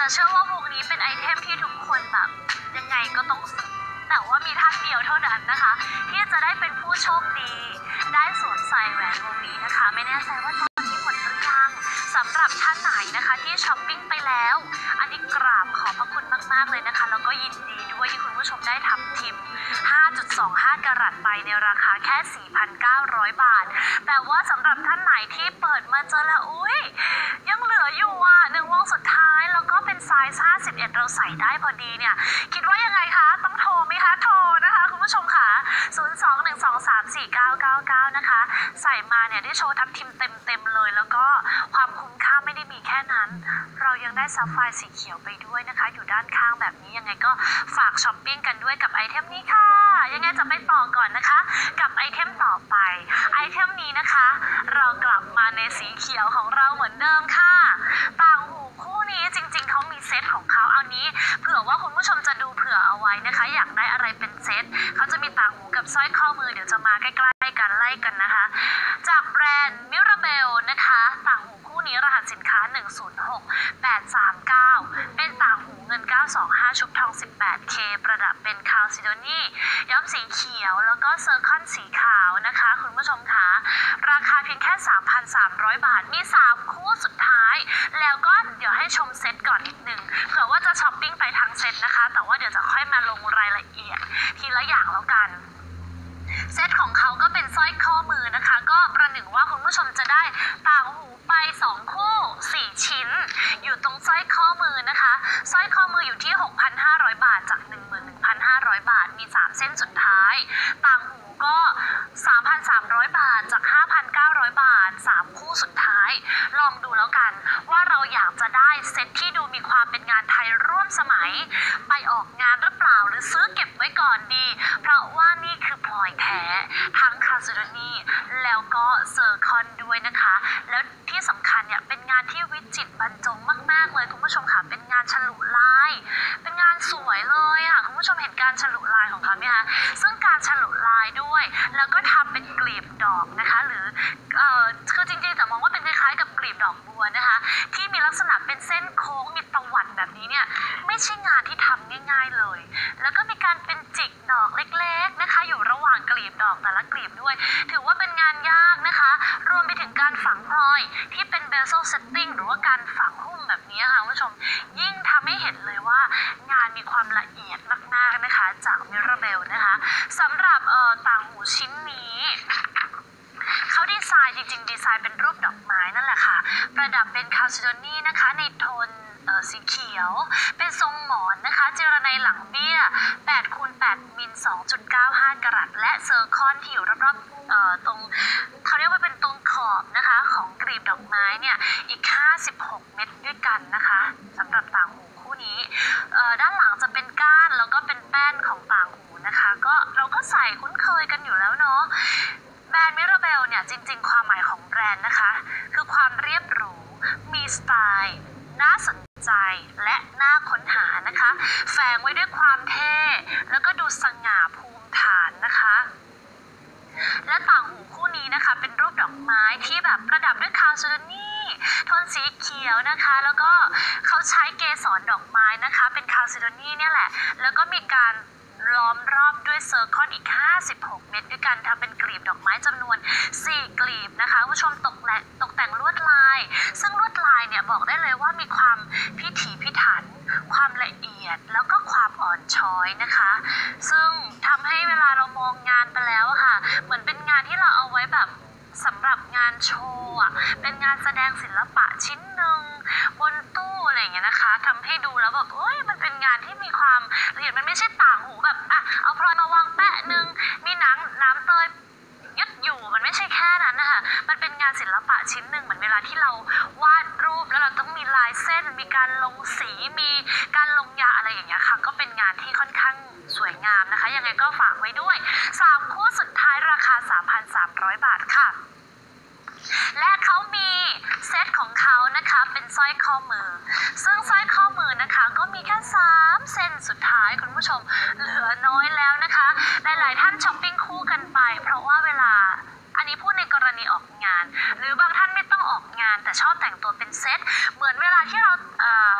แต่เชื่อว่าวงนี้เป็นไอเทมที่ทุกคนแบบยังไงก็ต้องซื้อแต่ว่ามีท่านเดียวเท่านั้นนะคะที่จะได้เป็นผู้โชคดีได้สวมใส่แหวนวงนี้นะคะไม่แน่ใจว่าตอนนี้หมดหรือยังสำหรับท่านไหนนะคะที่ช้อปปิ้งไปแล้วอันนี้กราบขอบพระคุณมากๆเลยนะคะแล้วก็ยินดีด้วยที่คุณผู้ชมได้ทำทิม ห้าจุดสองห้า กะรัตไปในราคาแค่ สี่พันเก้าร้อย บาทแต่ว่าสำหรับท่านไหนที่เปิดมาเจอแล้วอุ้ยยังเหลืออยู่อ่ะหนึ่งวงสุดท้ายแล้วก็เป็นไซส์ห้าสิบเอ็ดเราใส่ได้พอดีเนี่ยคิดว่ายังไงคะต้องโทรไหมคะโทรนะคะคุณผู้ชมค่ะศูนย์ สอง หนึ่ง สอง สาม สี่ เก้า เก้า เก้านะคะใส่มาเนี่ยได้โชว์ทับทิมเต็มๆเลยแล้วก็ความคุ้มค่าไม่ได้มีแค่นั้นเรายังได้ซับไฟสีเขียวไปด้วยนะคะอยู่ด้านข้างแบบนี้ยังไงก็ฝากช้อปปิ้งกันด้วยกับไอเทมนี้ค่ะยังไงจะไปต่อก่อนนะคะกับไอเทมต่อไปไอเทมนี้นะคะเรากลับมาในสีเขียวของเราเหมือนเดิมค่ะต่างหูคู่นี้จริงๆเขามีเซตของเขาเอานี้เผื่อว่าคุณผู้ชมจะดูเผื่อเอาไว้นะคะอยากได้อะไรเป็นเซตเขาจะมีต่างหูกับสร้อยข้อมือเดี๋ยวจะมาใกล้ๆกันไล่กันนะคะจากแบรนด์มิราเบลนะคะต่างหูคู่นี้รหัสสินค้าหนึ่ง ศูนย์ หก แปด สาม เก้าเป็นต่างหูเงินเก้าสองห้าชุบทอง สิบแปดเค ประดับเป็นคาลซิโดนีย้อมสีเขียวแล้วก็เซอร์คอนสีขาวนะคะคุณผู้ชมคะราคาเพียงแค่ สามพันสามร้อย บาทมีสามคู่สุดท้ายแล้วก็เดี๋ยวให้ชมเซตก่อนนิดนึงเผื่อว่าจะช้อปปิ้งไปทั้งเซตนะคะแต่ว่าเดี๋ยวจะค่อยมาลงรายละเอียดทีละอย่างแล้วกันเซตของเขาก็เป็นสร้อยข้อมือนะคะก็ประหนึ่งว่าคุณผู้ชมจะได้ต่างหูไปสองคู่สี่ชิ้นอยู่ตรงสร้อยข้อมือนะคะสร้อยข้อมืออยู่ที่ หกพันห้าร้อย บาทจาก หนึ่งหมื่นหนึ่งพันห้าร้อย บาทมีสามเส้นสุดท้ายต่างหูก็ สามพันสามร้อย บาทจาก ห้าพันเก้าร้อย บาทสามคู่สุดท้ายลองดูแล้วกันว่าเราอยากจะได้เซตที่ดูมีความเป็นงานไทยร่วมสมัยไปออกงานหรือเปล่าหรือซื้อเก็บไว้ก่อนดีเพราะว่านี่คือพลอยแท้ทั้งคาลซิโดนีแล้วก็เซอร์คอนด้วยนะคะแล้วที่สำคัญเนี่ยเป็นงานที่วิจิตรบรรจงมากๆเลยคุณผู้ชมค่ะเป็นงานฉลุลายเป็นงานสวยเลยอ่ะคุณผู้ชมเห็นการฉลุลายของเขาไหมคะซึ่งการฉลุลายด้วยแล้วก็ทำเป็นกลีบดอกนะคะหรือเอ่อคือจริงๆแต่มองว่าเป็นคล้ายๆกับกลีบดอกบัวนะคะที่มีลักษณะเป็นเส้นโค้งมีตวัดแบบนี้เนี่ยไม่ใช่งานที่ทำง่ายๆเลยแล้วก็มีการเป็นจิกดอกเล็กๆนะคะอยู่ระหว่างกลีบดอกแต่ละกลีบด้วยถือว่าเป็นงานยากนะคะรวมไปถึงการฝังพลอยที่เป็นเบโซเซตติ้งหรือว่าการฝังหุ้มแบบนี้ค่ะคุณผู้ชมยิ่งทำให้เห็นเลยว่างานมีความละเอียดมากๆนะคะจากมิราเบลนะคะสำหรับเอ่อต่างหูชิ้นนี้เขาดีไซน์จริงๆดีไซน์เป็นรูปดอกไม้นั่นแหละค่ะประดับเป็นคาลซิโดนีนะคะในโทนสีเขียวเป็นทรงหมอนนะคะเจรไนหลังเบี้ย แปดคูณแปด มิล สองจุดเก้าห้า กะรัตและเซอร์คอนที่อยู่รอบๆตรงเขาเรียกว่าเป็นตรงขอบนะคะของกลีบดอกไม้เนี่ยอีกห้าสิบหกเม็ดด้วยกันนะคะสำหรับต่างหูคู่นี้ด้านหลังจะเป็นก้านแล้วก็เป็นแป้นของต่างหูนะคะก็เราก็ใส่คุ้นเคยกันอยู่แล้วเนาะแบรนด์มิราเบลเนี่ยจริงๆความหมายของแบรนด์นะคะคือความเรียบหรูมีสไตล์น่าสนใจและน่าค้นหานะคะแฝงไว้ด้วยความเท่แล้วก็ดูสง่าภูมิฐานนะคะและต่างหูคู่นี้นะคะเป็นรูปดอกไม้ที่แบบประดับด้วยคาลซิโดนีโทนสีเขียวนะคะแล้วก็เขาใช้เกสรดอกไม้นะคะเป็นคาลซิโดนีเนี่ยแหละแล้วก็มีการล้อมรอบด้วยเซอร์คอนอีกห้าสิบหกเม็ดด้วยกันทำเป็นกลีบดอกไม้จำนวนสี่กลีบนะคะผู้ชมตกแต่งตกแต่งลวดลายซึ่งลวดลายเนี่ยบอกได้เลยว่ามีความพิถีพิถันความละเอียดแล้วก็ความอ่อนช้อยนะคะซึ่งทำให้เวลาเรามองงานไปแล้วค่ะเหมือนเป็นงานที่เราเอาไว้แบบสำหรับงานโชว์อ่ะเป็นงานแสดงศิลปะชิ้นหนึ่งบนตู้อะไรอย่างเงี้ยนะคะทำให้ดูแล้วแบบเอ้ยมันเป็นงานที่มีความละเอียดมันไม่ใช่ต่างหูแบบอ่ะเอาพลอยมาวางแปะหนึ่งมีหนังน้ำเตยยึดอยู่มันไม่ใช่แค่นั้นนะคะมันเป็นงานศิลปะชิ้นหนึ่งเหมือนเวลาที่เราวาดรูปแล้วเราต้องมีลายเส้นมีการลงสีมีการลงยาอะไรอย่างเงี้ยค่ะก็เป็นงานที่ค่อนข้างสวยงามนะคะยังไงก็ฝากไว้ด้วยสามคู่สุดท้ายราคา สามพันสามร้อย บาทค่ะและเขามีเซตของเขานะคะเป็นสร้อยข้อมือซึ่งสร้อยข้อมือนะคะก็มีแค่สามเส้นสุดท้ายคุณผู้ชมเหลือน้อยแล้วนะคะหลายๆท่านช้อปปิ้งคู่กันไปเพราะว่าเวลาอันนี้พูดในกรณีออกงานหรือบางท่านไม่ต้องออกงานแต่ชอบแต่งตัวเป็นเซตเหมือนเวลาที่เราเอ่อเดี๋ยว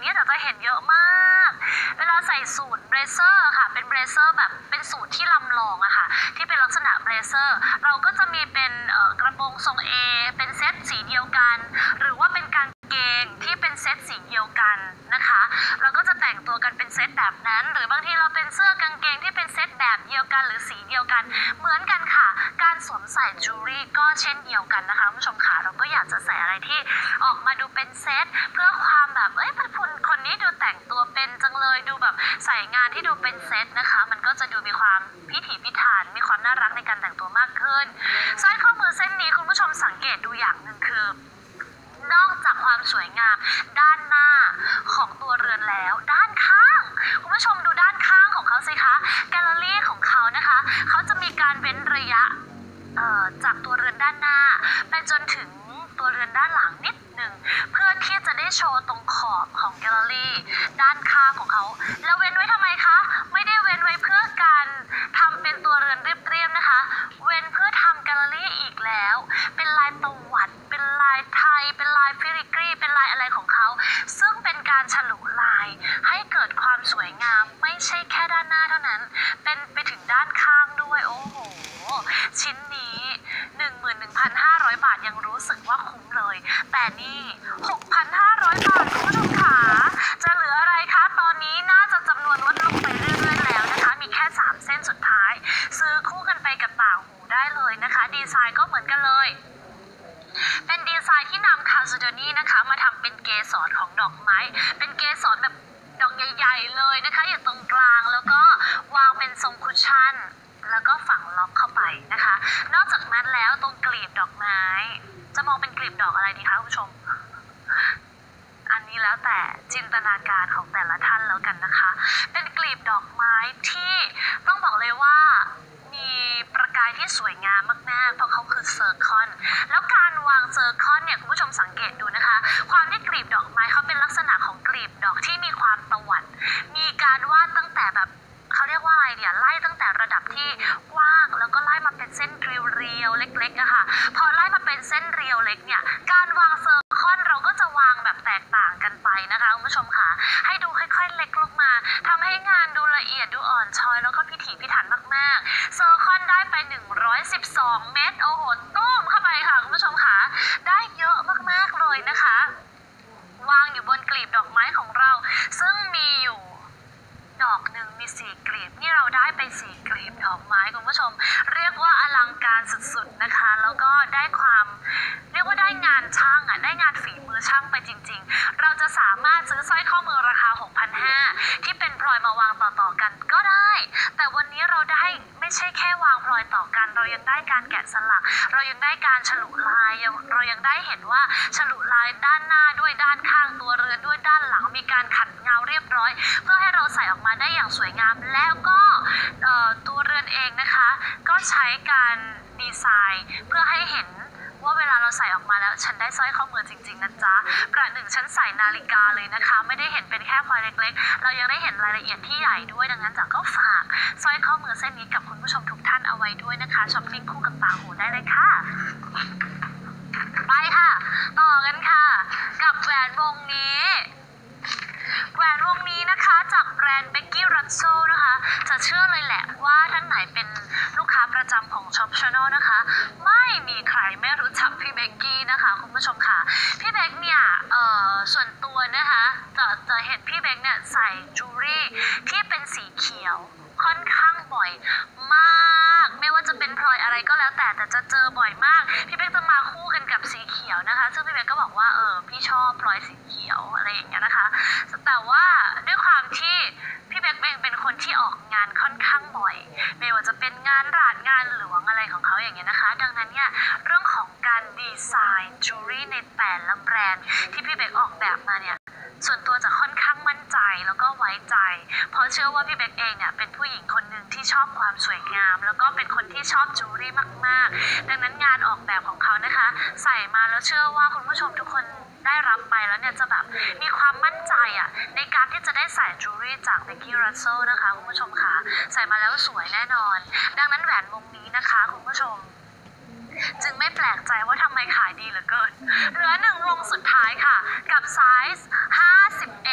นี้แต่จะเห็นเยอะมากเวลาใส่สูทเบรเซอร์ค่ะเป็นเบรเซอร์แบบเป็นสูทที่ลำลองอะค่ะที่เป็นลักษณะเบรเซอร์เราก็จะมีเป็นกระโปรงทรง A เป็นเซตสีเดียวกันหรือว่าเป็นกางเกงที่เป็นเซตสีเดียวกันนะคะเราก็จะแต่งตัวกันเป็นเซตแบบนั้นหรือบางทีเราเป็นเสื้อกางเกงที่เป็นเซตแบบเดียวกันหรือสีเดียวกันเหมือนกันค่ะการสวมใส่จูรี่ก็เช่นเดียวกันนะคะคุณผู้ชมค่ะเราก็อยากจะใส่อะไรที่ออกมาดูเป็นเซตเพื่อความแบบเอ้ยคนคนนี้ดูแต่งตัวเป็นจังเลยดูแบบใส่งานที่ดูเป็นเซตนะคะมันก็จะดูมีความพิถีพิถันมีความน่ารักในการแต่งตัวมากขึ้นสร้อยข้อมือเส้นนี้คุณผู้ชมสังเกตดูอย่างหนึ่งคือนอกจากความสวยงามด้านหน้าของตัวเรือนแล้วด้านข้างคุณผู้ชมดูด้านข้างของเขาสิคะแกลเลอรี่ของเขานะคะเขาจะมีการเว้นระยะจากตัวเรือนด้านหน้าไปจนถึงตัวเรือนด้านหลังนิดหนึ่งเพื่อที่จะได้โชว์ตรงขอบของแกลเลอรี่ด้านข้างของเขาแล้วเว้นไว้ทำไมคะไม่ได้เว้นไว้เพื่อการทำเป็นตัวเรือนเรียบๆนะคะเว้นเพื่อทำแกลเลอรี่อีกแล้วเป็นลายตวัดเป็นลายไทยเป็นลายฟิลิกรีเป็นลายอะไรของเขาซึ่งเป็นการฉลุลายให้เกิดความสวยงามไม่ใช่แค่ด้านหน้าเท่านั้นเป็นไปถึงด้านข้างด้วยโอ้โหชิ้นนี้ หนึ่งหมื่นหนึ่งพันห้าร้อย บาทยังรู้สึกว่าคุ้มเลยแต่นี่ หกพันห้าร้อย บาทคุณผู้ชมค่ะจะเหลืออะไรคะตอนนี้น่าจะจำนวนลดลงไปเรื่อยๆแล้วนะคะมีแค่สามเส้นสุดท้ายซื้อคู่กันไปกับต่างหูได้เลยนะคะดีไซน์ก็เหมือนกันเลยเป็นดีไซน์ที่นำคาซูโดนี่นะคะมาทำเป็นเกสรของดอกไม้เป็นเกสรแบบดอกใหญ่ๆเลยนะคะอยู่ตรงกลางแล้วก็วางเป็นทรงคุชชั่นแล้วก็ฝังล็อกเข้าไปนะคะนอกจากนั้นแล้วตรงกลีบดอกไม้จะมองเป็นกลีบดอกอะไรดีคะคุณผู้ชมอันนี้แล้วแต่จินตนาการของแต่ละท่านแล้วกันนะคะเป็นกลีบดอกไม้ที่ต้องบอกเลยว่ามีประกายที่สวยงามมากๆเพราะเขาคือเซอร์คอนแล้วการวางเซอร์คอนเนี่ยคุณผู้ชมสังเกตดูนะคะความที่กลีบดอกไม้เขาเป็นลักษณะของกลีบดอกที่มีความตวัดมีการวาดตั้งแต่แบบเขาเรียกว่าอะไรเนี่ยไล่ตั้งแต่ระดับที่กว้างแล้วก็ไล่มาเป็นเส้นเรียวๆเล็กๆอะค่ะพอไล่มาเป็นเส้นเรียวเล็กเนี่ยการวางเซอร์คอนเราก็จะวางแบบแตกต่างกันไปนะคะคุณผู้ชมค่ะให้ดูค่อยๆเล็กลงมาทำให้งานดูละเอียดดูอ่อนช้อยแล้วก็พิถีพิถันมากๆเซอร์คอนได้ไปหนึ่งร้อยสิบสองเม็ดโอ้โหตุ้มเข้าไปค่ะคุณผู้ชมค่ะได้เยอะมากๆเลยนะคะวางอยู่บนกลีบดอกไม้ของเราซึ่งมีอยู่ดอกหนึ่งมีสี่กลีบนี่เราได้ไปสี่กลีบดอกไม้คุณผู้ชมเรียกว่าอลังการสุดๆนะคะแล้วก็ได้ความเรียกว่าได้งานช่างอ่ะได้งานฝีมือช่างไปจริงๆเราจะสามารถซื้อสร้อยข้อมือราคา หกพันห้าร้อย ที่เป็นพลอยมาวางต่อๆกันก็ได้แต่วันนี้เราได้ไม่ใช่แค่วางพลอยต่อกันเรายังได้การแกะสลักเรายังได้การฉลุลายเรายังได้เห็นว่าฉลุลายด้านหน้าด้วยด้านข้างตัวเรือนด้วยด้านหลังมีการขัดเงาเรียบร้อยเพื่อให้เราใส่ออกมาได้อย่างสวยงามแล้วก็ตัวเรือนเองนะคะก็ใช้การดีไซน์เพื่อให้เห็นว่าเวลาเราใส่ออกมาแล้วฉันได้สร้อยข้อมือจริงๆนะจ๊ะประหนึ่งฉันใส่นาฬิกาเลยนะคะไม่ได้เห็นเป็นแค่พลอยเล็กๆเรายังได้เห็นรายละเอียดที่ใหญ่ด้วยดังนั้นจ๋าก็ฝากสร้อยข้อมือเส้นนี้กับคุณผู้ชมทุกท่านเอาไว้ด้วยนะคะช้อปปิ้งคู่กับต่างหูได้เลยค่ะไปค่ะต่อกันค่ะกับแหวนวงนี้แหวนวงนี้นะคะจากแบรนด์ Becky Russell นะคะจะเชื่อเลยแหละว่าท่านไหนเป็นลูกค้าประจำของ Shop Channel นะคะไม่มีใครไม่รู้จักพี่เบกกี้นะคะคุณผู้ชมค่ะพี่เบกเนี่ยเอ่อส่วนตัวนะคะจะจะเห็นพี่เบกเนี่ยใส่จูรี่ที่เป็นสีเขียวค่อนข้างบ่อยมากไม่ว่าจะเป็นพลอยอะไรก็แล้วแต่แต่จะเจอบ่อยมากพี่เบกจะมาคู่กันกับสีเขียวนะคะซึ่งพี่เบกก็บอกว่าเออพี่ชอบพลอยสีเขียวอะไรอย่างเงี้ยนะคะแต่ว่าด้วยความที่พี่เบกเองเป็นคนที่ออกงานค่อนข้างบ่อยไม่ว่าจะเป็นงานราชงานหลวงอะไรของเขาอย่างเงี้ยนะคะดังนั้นเนี่ยเรื่องของการดีไซน์จูรี่ในแต่ละแบรนด์ที่พี่เบกออกแบบมาเนี่ยส่วนตัวจะค่อนข้างมั่นใจแล้วก็ไว้ใจเพราะเชื่อว่าพี่เบกเองเนี่ยเป็นผู้หญิงคนหนึ่งที่ชอบความสวยงามแล้วก็เป็นคนที่ชอบจูรี่มากๆดังนั้นงานออกแบบของเขานะคะใส่มาแล้วเชื่อว่าคุณผู้ชมทุกคนได้รับไปแล้วเนี่ยจะแบบมีความมั่นใจอ่ะในการที่จะได้ใส่จูรี่จาก Becky Russell นะคะคุณผู้ชมค่ะใส่มาแล้วสวยแน่นอนดังนั้นแหวนวงนี้นะคะคุณผู้ชมจึงไม่แปลกใจว่าทำไมขายดีเหลือเกินเหลือหนึ่งวงสุดท้ายค่ะกับไซส์ห้าสิบเอ็ด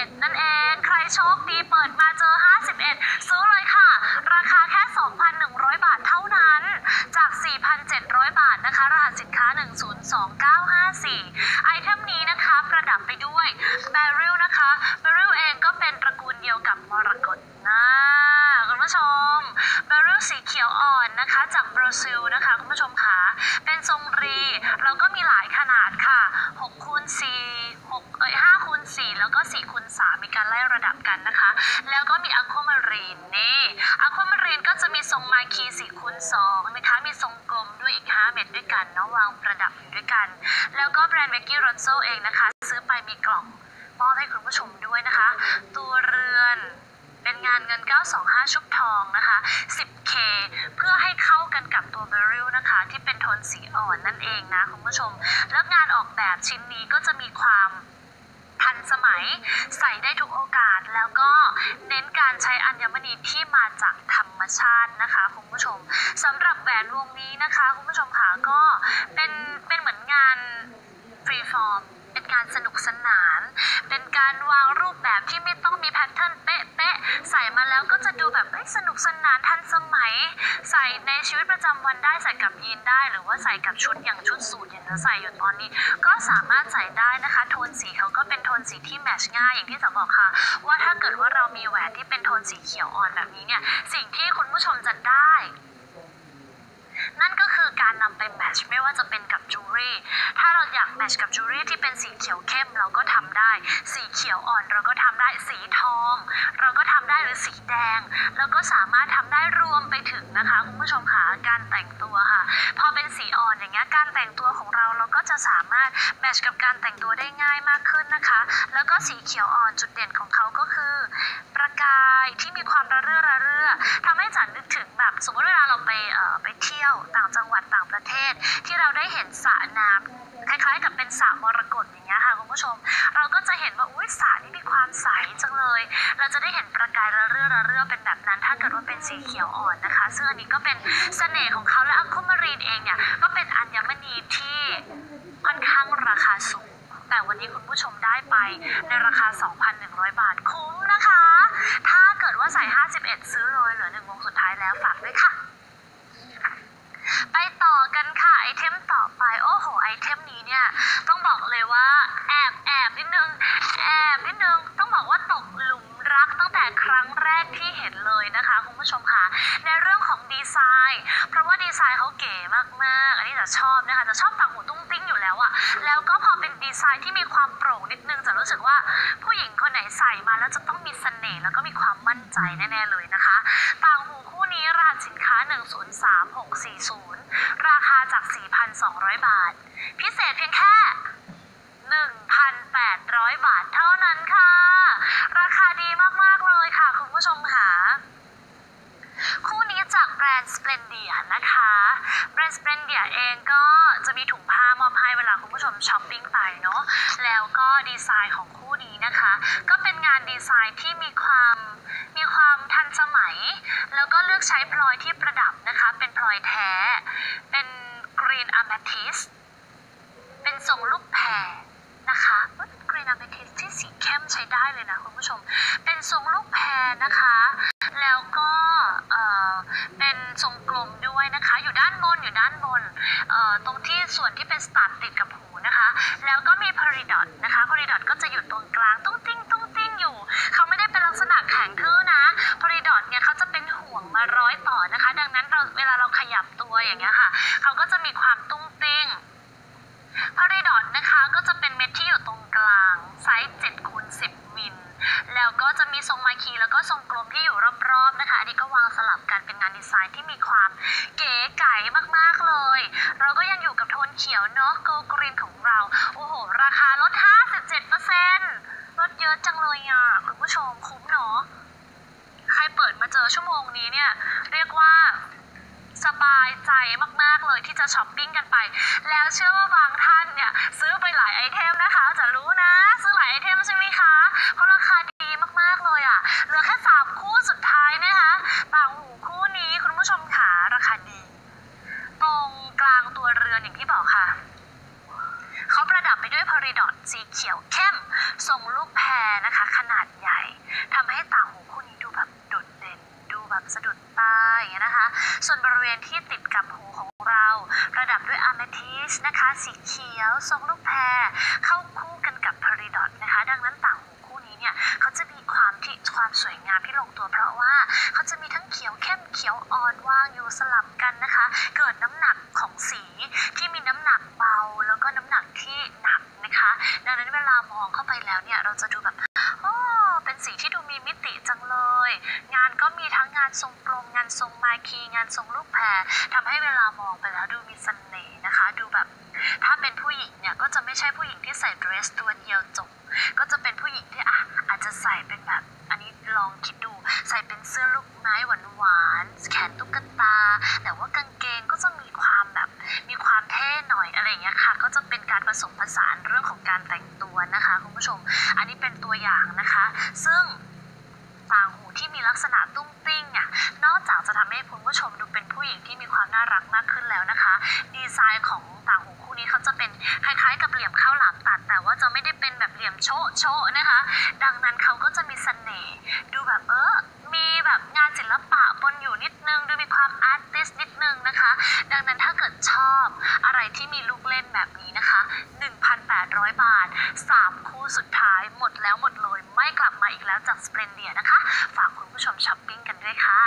อ็ดนั่นเองใครโชคดีเปิดมาเจอห้าสิบเอ็ดซื้อเลยค่ะราคาแค่ สองพันหนึ่งร้อย บาทเท่านั้นจาก สี่พันเจ็ดร้อย บาทนะคะรหัสสินค้าหนึ่งศูนย์สองเก้าห้าสี่ไอเทมนี้นะคะประดับไปด้วยแบริลนะคะแบริลเองก็เป็นตระกูลเดียวกับมรกตนะคุณผู้ชมแบริลสีเขียวอ่อนนะคะจากบราซิลนะคะคุณผู้ชมค่ะเป็นทรงรีเราก็มีหลายขนาดค่ะหกคูณสี่ หกเอ้ยห้าคูณสี่แล้วก็สี่คูณสามมีการไล่ระดับกันนะคะแล้วก็มีอะความารีนนี่อะความารีนก็จะมีทรงมาคีสี่คูณสองนะคะมีทรงกลมด้วยอีกห้าเม็ดด้วยกันเนาะวางประดับอยู่ด้วยกันแล้วก็แบรนด์เมกกี้โรโซเองนะคะซื้อไปมีกล่องมอบให้คุณผู้ชมด้วยนะคะตัวเรือนเป็นงานเงินเก้าสองห้าชุบทองนะคะ สิบเค เพื่อให้เข้ากันกับตัวเบริลนะคะที่เป็นโทนสีอ่อนนั่นเองนะคุณผู้ชมแล้วงานออกแบบชิ้นนี้ก็จะมีความทันสมัยใส่ได้ทุกโอกาสแล้วก็เน้นการใช้อัญมณีที่มาจากธรรมชาตินะคะคุณผู้ชมสำหรับแหวนวงนี้นะคะคุณผู้ชมค่ะก็เป็นเป็นเหมือนงานฟรีฟอร์มเป็นการสนุกสนานเป็นการวางรูปแบบที่ไม่ต้องมีแพทเทิร์นเป๊ะๆใส่มาแล้วก็จะดูแบบสนุกสนานทันสมัยใส่ในชีวิตประจำวันได้ใส่กับยีนได้หรือว่าใส่กับชุดอย่างชุดสูทอย่างที่ใส่อยู่ตอนนี้ก็สามารถใส่ได้นะคะโทนสีเขาก็เป็นโทนสีที่แมทช์ง่ายอย่างที่จะบอกค่ะว่าถ้าเกิดว่าเรามีแหวนที่เป็นโทนสีเขียวอ่อนแบบนี้เนี่ยสิ่งที่คุณผู้ชมจะได้นั่นก็คือการนำไปแมทช์ไม่ว่าจะเป็นกับจูเรี่ถ้าเราอยากแมทช์กับจูเรี่ที่เป็นสีเขียวเข้มเราก็ทำได้สีเขียวอ่อนเราก็ทำได้สีทองเราก็ทำได้หรือสีแดงเราก็สามารถทำได้รวมไปถึงนะคะคุณผู้ชมค่ะการแต่งตัวค่ะพอเป็นสีอ่อนอย่างเงี้ยการแต่งตัวของเราเราก็จะสามารถแมทช์กับการแต่งตัวได้ง่ายมากขึ้นนะคะแล้วก็สีเขียวอ่อนจุดเด่นของเขาก็คือประกายที่มีความระเรื่อระเรื่อทำให้จันนึกถึงแบบสมมติเวลาเราไปเอ่อไปเที่ยวต่างจังหวัดต่างประเทศที่เราได้เห็นสระน้ำคล้ายๆกับเป็นสระมรกตอย่างเงี้ยค่ะคุณผู้ชมเราก็จะเห็นว่าอุ้ยสระนี่มีความใสจังเลยเราจะได้เห็นประกายระเรื่อระเรื่อเป็นแบบนั้นถ้าเกิดว่าเป็นสีเขียวอ่อนนะคะซึ่งอันนี้ก็เป็นเสน่ห์ของเขาและอะความารีนเองเนี่ยก็เป็นอัญมณีที่ค่อนข้างราคาสูงแต่วันนี้คุณผู้ชมได้ไปในราคา สองพันหนึ่งร้อย บาทคุ้มนะคะถ้าเกิดว่าใส่ห้าสิบเอ็ดซื้อเลยเหลือหนึ่งวงสุดท้ายแล้วฝากด้วยค่ะไปต่อกันค่ะไอเทมต่อไปโอ้โหไอเทมนี้เนี่ยต้องบอกเลยว่าแอบแอบนิดนึงแอบนิดนึงต้องบอกว่าตกหลุมรักตั้งแต่ครั้งแรกที่เห็นเลยนะคะคุณผู้ชมค่ะในเรื่องของดีไซน์เพราะว่าดีไซน์เขาเก๋มากๆอันนี้จะชอบนะคะจะชอบต่างหูตุ้งติ้งอยู่แล้วอะแล้วก็พอเป็นดีไซน์ที่มีความโปร่งนิดนึงจะรู้สึกว่าผู้หญิงคนไหนใส่มาแล้วจะต้องมีเสน่ห์แล้วก็มีความมั่นใจแน่ๆเลยนะคะต่างหูคู่นี้รหัสสินค้าหนึ่งศูนย์สามหกสี่ศูนย์ราคาจาก สี่พันสองร้อย บาทพิเศษเพียงแค่ หนึ่งพันแปดร้อย บาทเท่านั้นค่ะราคาดีมากๆเลยค่ะคุณผู้ชมค่ะคู่นี้จากแบรนด์ Splendia นะคะแบรนด์ Splendia เองก็จะมีถุงผ้ามอบให้เวลาคุณผู้ชมช้อปปิ้งไปเนาะแล้วก็ดีไซน์ของคู่นี้นะคะก็เป็นงานดีไซน์ที่มีความมีความทันสมัยแล้วก็เลือกใช้พลอยที่ประดับนะคะเป็นพลอยแท้เป็น Green Amethyst เป็นทรงลูกแพรนะคะกรีนอะเมทิสที่สีเข้มใช้ได้เลยนะคุณผู้ชมเป็นทรงลูกแพรนะคะแล้วก็เอ่อเป็นทรงกลมด้วยนะคะอยู่ด้านบนอยู่ด้านบนเอ่อตรงที่ส่วนที่เป็นสตัดติดกับหูนะคะแล้วก็มีพาริดอทนะคะพาริดอทก็จะอยู่ตรงกลางตุ้งติ้งตุ้งติ้งอยู่เขาไม่ได้เป็นลักษณะแข็งทื่อนะพาริดอทเนี่ยเขาจะเป็นห่วงมาร้อยต่อนะคะดังนั้นเราเวลาเราขยับตัวอย่างเงี้ยค่ะเขาก็จะมีความตุ้งติ้งพาริดอทนะคะก็จะเป็นเม็ดที่อยู่ตรงกลางไซส์เจ็ดคูณสิบมิลแล้วก็จะมีทรงมาคีแล้วก็ทรงกลมที่อยู่รอบๆนะคะอันนี้ก็วางสลับกันเป็นงานดีไซน์ที่มีความเก๋ไก๋มากๆเลยเราก็ยังอยู่กับโทนเขียวเนาะโกลกรีนของเราโอ้โหราคาลด ห้าสิบเจ็ดเปอร์เซ็นต์ ลดเยอะจังเลยอ่ะคุณผู้ชมคุ้มเนาะใครเปิดมาเจอชั่วโมงนี้เนี่ยเรียกว่าสบายใจมากๆเลยที่จะช้อปปิ้งกันไปแล้วเชื่อว่าบางท่านเนี่ยซื้อไปหลายไอเทมนะคะจะรู้นะซื้อหลายไอเทมใช่ไหมคะเพราะราคาดีมากๆเลยอ่ะเหลือแค่สามคู่สุดท้ายนะคะต่างหูคู่นี้คุณผู้ชมค่ะราคาดีตรงกลางตัวเรือนอย่างที่บอกค่ะเขาประดับไปด้วยพาริดอทสีเขียวเข้มทรงลูกแพรนะคะขนาดใหญ่ทำให้ต่างหูคู่นี้ดูแบบโดดเด่นดูแบบสะดุดตาอย่างเงี้ยนะคะส่วนบริเวณที่ติดกับหูของเราประดับด้วยอะเมทิสนะคะสีเขียวทรงลูกแพรเข้าคู่กันกับพาริดอตนะคะดังนั้นต่างหูคู่นี้เนี่ยเขาจะมีความที่ความสวยงามที่ลงตัวเพราะว่าเขาจะมีทั้งเขียวเข้มเขียวอ่อนวางอยู่สลับกันนะคะเกิดน้ำหนักของสีที่มีน้ำหนักเบาแล้วก็น้ำหนักที่หนักนะคะดังนั้นเวลามองเข้าไปแล้วเนี่ยเราจะดูแบบโอ้เป็นสีที่ดูมีมิติจังเลยงานก็มีทั้งงานทรงกลมงานทรงมาคีงานทรงลูกแพรทำให้เวลามองไปแล้วดูมีเสน่ห์นะคะดูแบบถ้าเป็นผู้หญิงเนี่ยก็จะไม่ใช่ผู้หญิงที่ใส่เดรสตัวเดียวจบก็จะเป็นผู้หญิงที่อ่ะอาจจะใส่เป็นแบบอันนี้ลองคิดดูใส่เป็นเสื้อลูกไม้หวานๆแขนตุ๊กตาแต่ว่ากางเกงก็จะมีความแบบมีความเท่หน่อยอะไรอย่างเงี้ยค่ะก็จะเป็นการผสมผสานเรื่องของการแต่งตัวนะคะคุณผู้ชมอันนี้เป็นตัวอย่างนะคะซึ่งต่างหูที่มีลักษณะตุ้งติ้งอ่ะนอกจากจะทำให้คุณผู้ชมดูเป็นผู้หญิงที่มีความน่ารักมากขึ้นแล้วนะคะดีไซน์ของต่างหูคู่นี้เขาจะเป็นคล้ายๆกับเหลี่ยมข้าวหลามตัดแต่ว่าจะไม่ได้เป็นแบบเหลี่ยมโชะโชะนะคะดังนั้นเขาก็จะมีเสน่ห์ดูแบบเออมีแบบงานศิลปะปนอยู่นิดนึงดูมีความอาร์ติสนิดนึงนะคะดังนั้นถ้าเกิดชอบอะไรที่มีลูกเล่นแบบนี้นะคะ หนึ่งพันแปดร้อย บาทสามคู่สุดท้ายหมดแล้วหมดเลยไม่กลับมาอีกแล้วจาก Splendia นะคะฝากคุณผู้ชมช้อปปิ้งกันด้วยค่ะ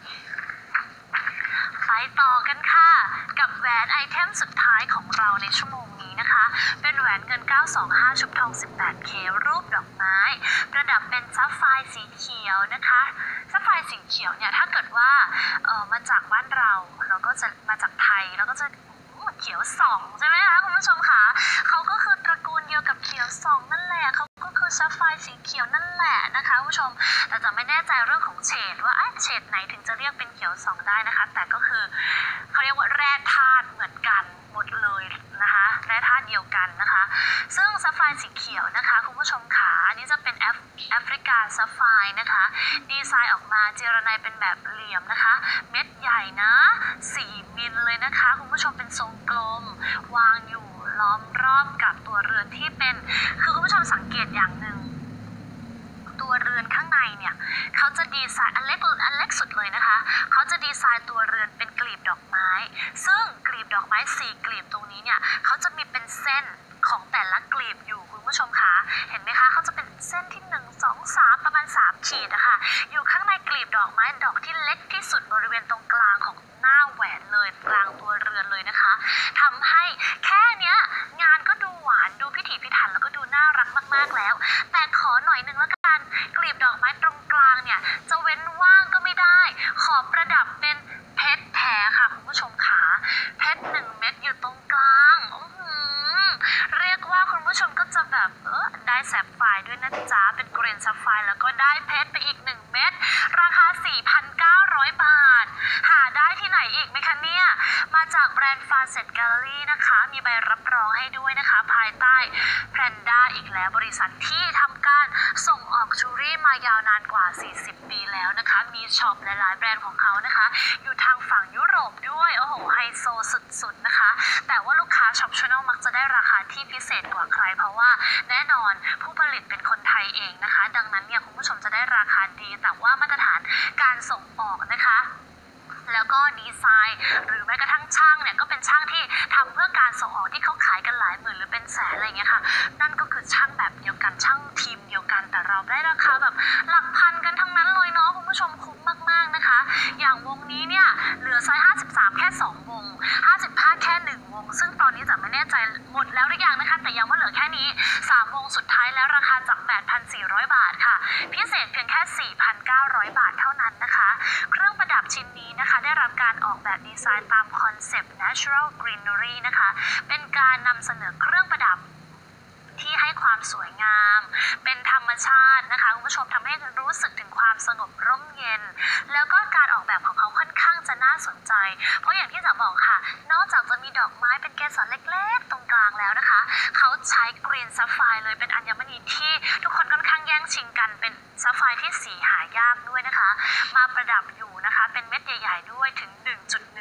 ไปต่อกันค่ะกับแหวนไอเทมสุดท้ายของเราในชั่วโมงนี้นะคะเป็นแหวนเงินเก้าสองห้าชุบทอง สิบแปดเค รูปดอกไม้ประดับเป็นซัฟไฟร์สีเขียวนะคะซัฟไฟร์สีเขียวเนี่ยถ้าเกิดว่าเออมาจากบ้านเราเราก็จะมาจากไทยแล้วก็จะเขียวส่องใช่ไหมคะคุณผู้ชมคะเขาก็คือตระกูลเดียวกับเขียวส่องนั่นแหละเขาก็คือซัฟไฟร์สีเขียวนั่นแหละนะคะคุณผู้ชมแต่จะไม่แน่ใจเรื่องของเฉดว่าไอ้เฉดไหนถึงจะเรียกเป็นเขียวส่องได้นะคะแต่ก็คือเขาเรียกว่าแร่ธาตุเหมือนกันหมดเลยนะคะแร่ธาตุเดียวกันนะคะซึ่งซัฟไฟร์สีเขียวนะคะคุณผู้ชมขาอันนี้จะเป็นแอฟแอฟริกาซัฟไฟร์นะคะดีไซน์ออกมาเจรไนเป็นแบบเหลี่ยมนะคะเม็ดใหญ่นะสี่มิลเลยนะคะคุณผู้ชมเป็นทรงกลมวางอยู่ล้อมรอบกับตัวเรือนที่เป็นคือคุณผู้ชมสังเกตอย่างหนึ่งตัวเรือนข้างในเนี่ยเขาจะดีไซน์อันเล็กอันเล็กสุดเลยนะคะเขาจะดีไซน์ตัวเรือนเป็นกลีบดอกไม้ซึ่งกลีบดอกไม้สี่กลีบตรงนี้เนี่ยเขาจะมีเป็นเส้นของแต่ละกลีบอยู่คุณผู้ชมคะเห็นไหมคะเขาจะเป็นเส้นที่หนึ่ง สอง สามประมาณสามขีดนะคะอยู่ข้างในกลีบดอกไม้ดอกที่เล็กที่สุดบริเวณตรงกลางของหน้าแหวนเลยกลางตัวเรือนเลยนะคะทำให้แค่เนี้ยงานก็ดูหวานดูพิถีพิถันแล้วก็ดูน่ารักมากๆแล้วแต่ขอหน่อยนึงแล้วกันกลีบดอกไม้ตรงกลางเนี่ยจะเว้นว่างก็ไม่ได้ขอประดับเป็นเพชรแท้ค่ะคุณผู้ชมขาเพชรหนึ่งเม็ดอยู่ตรงกลางเรียกว่าคุณผู้ชมก็จะแบบเออได้แซฟไฟร์ด้วยนะจ๊ะเป็นเกรนแซฟไฟร์แล้วก็ได้เพชรไปอีกหนึ่งเม็ดราคา สี่พันเก้าร้อย บาทหาได้ที่ไหนอีกไหมคะเนี่ยมาจากแบรนด์ Facet Gallery นะคะมีใบรับรองให้ด้วยนะคะภายใต้แพนด้าอีกแล้วบริษัทที่ทำการส่งออกจูรี่มายาวนานกว่าสี่สิบปีแล้วนะคะมีช็อปหลายๆแบรนด์ของเขานะคะอยู่ทางฝั่งยุโรปด้วยโอ้โหไฮโซสุดๆนะคะแต่ว่าลูกค้าช็อปชาแนลมักจะได้ราคาที่พิเศษกว่าใครเพราะว่าแน่นอนผู้ผลิตเป็นคนไทยเองนะคะดังนั้นเนี่ยคุณผู้ชมจะได้ราคาดีแต่ว่ามาตรฐานการส่งออกนะคะแล้วก็ดีไซน์หรือแม้กระทั่งช่างเนี่ยก็เป็นช่างที่ทำเพื่อการส่งออกที่เขาขายกันหลายหมื่นหรือเป็นแสนอะไรเงี้ยค่ะนั่นก็คือช่างแบบเดียวกันช่างทีมเดียวกันแต่เราได้ราคาแบบหลักพันกันทั้งนั้นเลยเนาะคุณผู้ชมคุ้มมากๆนะคะอย่างวงนี้เนี่ยเหลือไซส์ห้าสิบสามแค่สองวงห้าสิบห้าแค่หนึ่งวงซึ่งตอนนี้จะไม่แน่ใจหมดแล้วหรือยังนะคะแต่ยังว่าเหลือแค่นี้สามวงสุดท้ายแล้วราคาจาก แปดพันสี่ร้อย บาทค่ะพิเศษเพียงแค่ สี่พันเก้าร้อย บาทเท่านั้นนะคะเครื่องประดับชิ้นนี้นะคะได้รับการออกแบบดีไซน์ตามคอนเซปต์ Natural Greenery นะคะเป็นการนำเสนอเครื่องประดับที่ให้ความสวยงามเป็นธรรมชาตินะคะคุณผู้ชมทำให้รู้สึกถึงความสงบร่มเย็นแล้วก็การออกแบบของเขาค่อนข้างจะน่าสนใจเพราะอย่างที่จะบอกค่ะนอกจากจะมีดอกไม้เป็นเกสรเล็กๆตรงกลางแล้วนะคะเขาใช้กรีนซัฟไฟร์เลยเป็นอัญมณีที่ทุกคนค่อนข้างแย่งชิงกันเป็นซัฟไฟร์ที่สีหายากด้วยนะคะมาประดับอยู่นะคะเป็นเม็ดใหญ่ๆด้วยถึง หนึ่งจุดหนึ่ง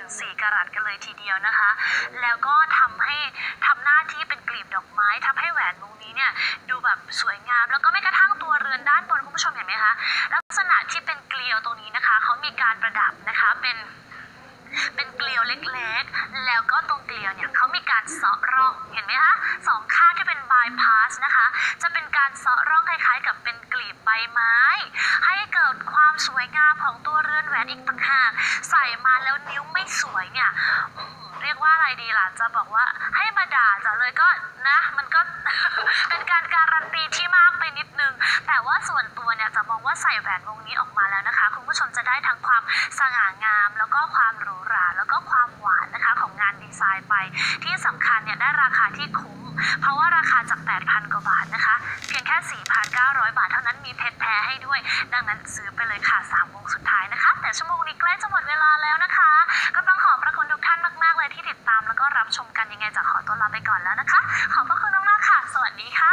สี่ กะรัตกันเลยทีเดียวนะคะแล้วก็ทำให้ทำหน้าที่เป็นกลีบดอกไม้ทำให้แหวนวงนี้เนี่ยดูแบบสวยงามแล้วก็ไม่กระทั่งตัวเรือนด้านบนคุณผู้ชมเห็นไหมคะลักษณะที่เป็นเกลียวตรงนี้นะคะเขามีการประดับนะคะเป็นเป็นเกลียวเล็กๆแล้วก็ตรงเกลียวเนี่ยเขามีการเซาะร่องเห็นไหมคะสองข้างที่เป็นบายพาสนะคะจะเป็นการเซาะร่องคล้ายๆกับเป็นกลีบใบไม้ให้เกิดความสวยงามของตัวเรือนแหวนอีกต่างหากใส่มาแล้วนิ้วไม่สวยเนี่ยเรียกว่าอะไรดีล่ะจะบอกว่าให้มาด่าจะเลยก็นะมันก็ เป็นการการันตีที่มากไปนิดนึงแต่ว่าส่วนตัวเนี่ยจะมองว่าใส่แหวนวงนี้ออกมาแล้วนะคะคุณผู้ชมจะได้ทั้งความสง่างามแล้วก็ความหรูหราแล้วก็ความหวานนะคะของงานดีไซน์ไปที่สำคัญเนี่ยได้ราคาที่คุ้มเพราะว่าราคาจาก แปดพัน กว่าบาทนะคะเพียงแค่ สี่พันเก้าร้อย บาทเท่านั้นมีเพชรแท้ให้ด้วยดังนั้นซื้อไปเลยค่ะสามวงสุดท้ายนะคะแต่ชั่วโมงนี้ใกล้จะหมดเวลาแล้วนะคะก็ต้องขอบพระคุณทุกท่านมากๆเลยที่ติดตามแล้วก็รับชมกันยังไงจะขอตัวลาไปก่อนแล้วนะคะขอบพระคุณมากๆค่ะสวัสดีค่ะ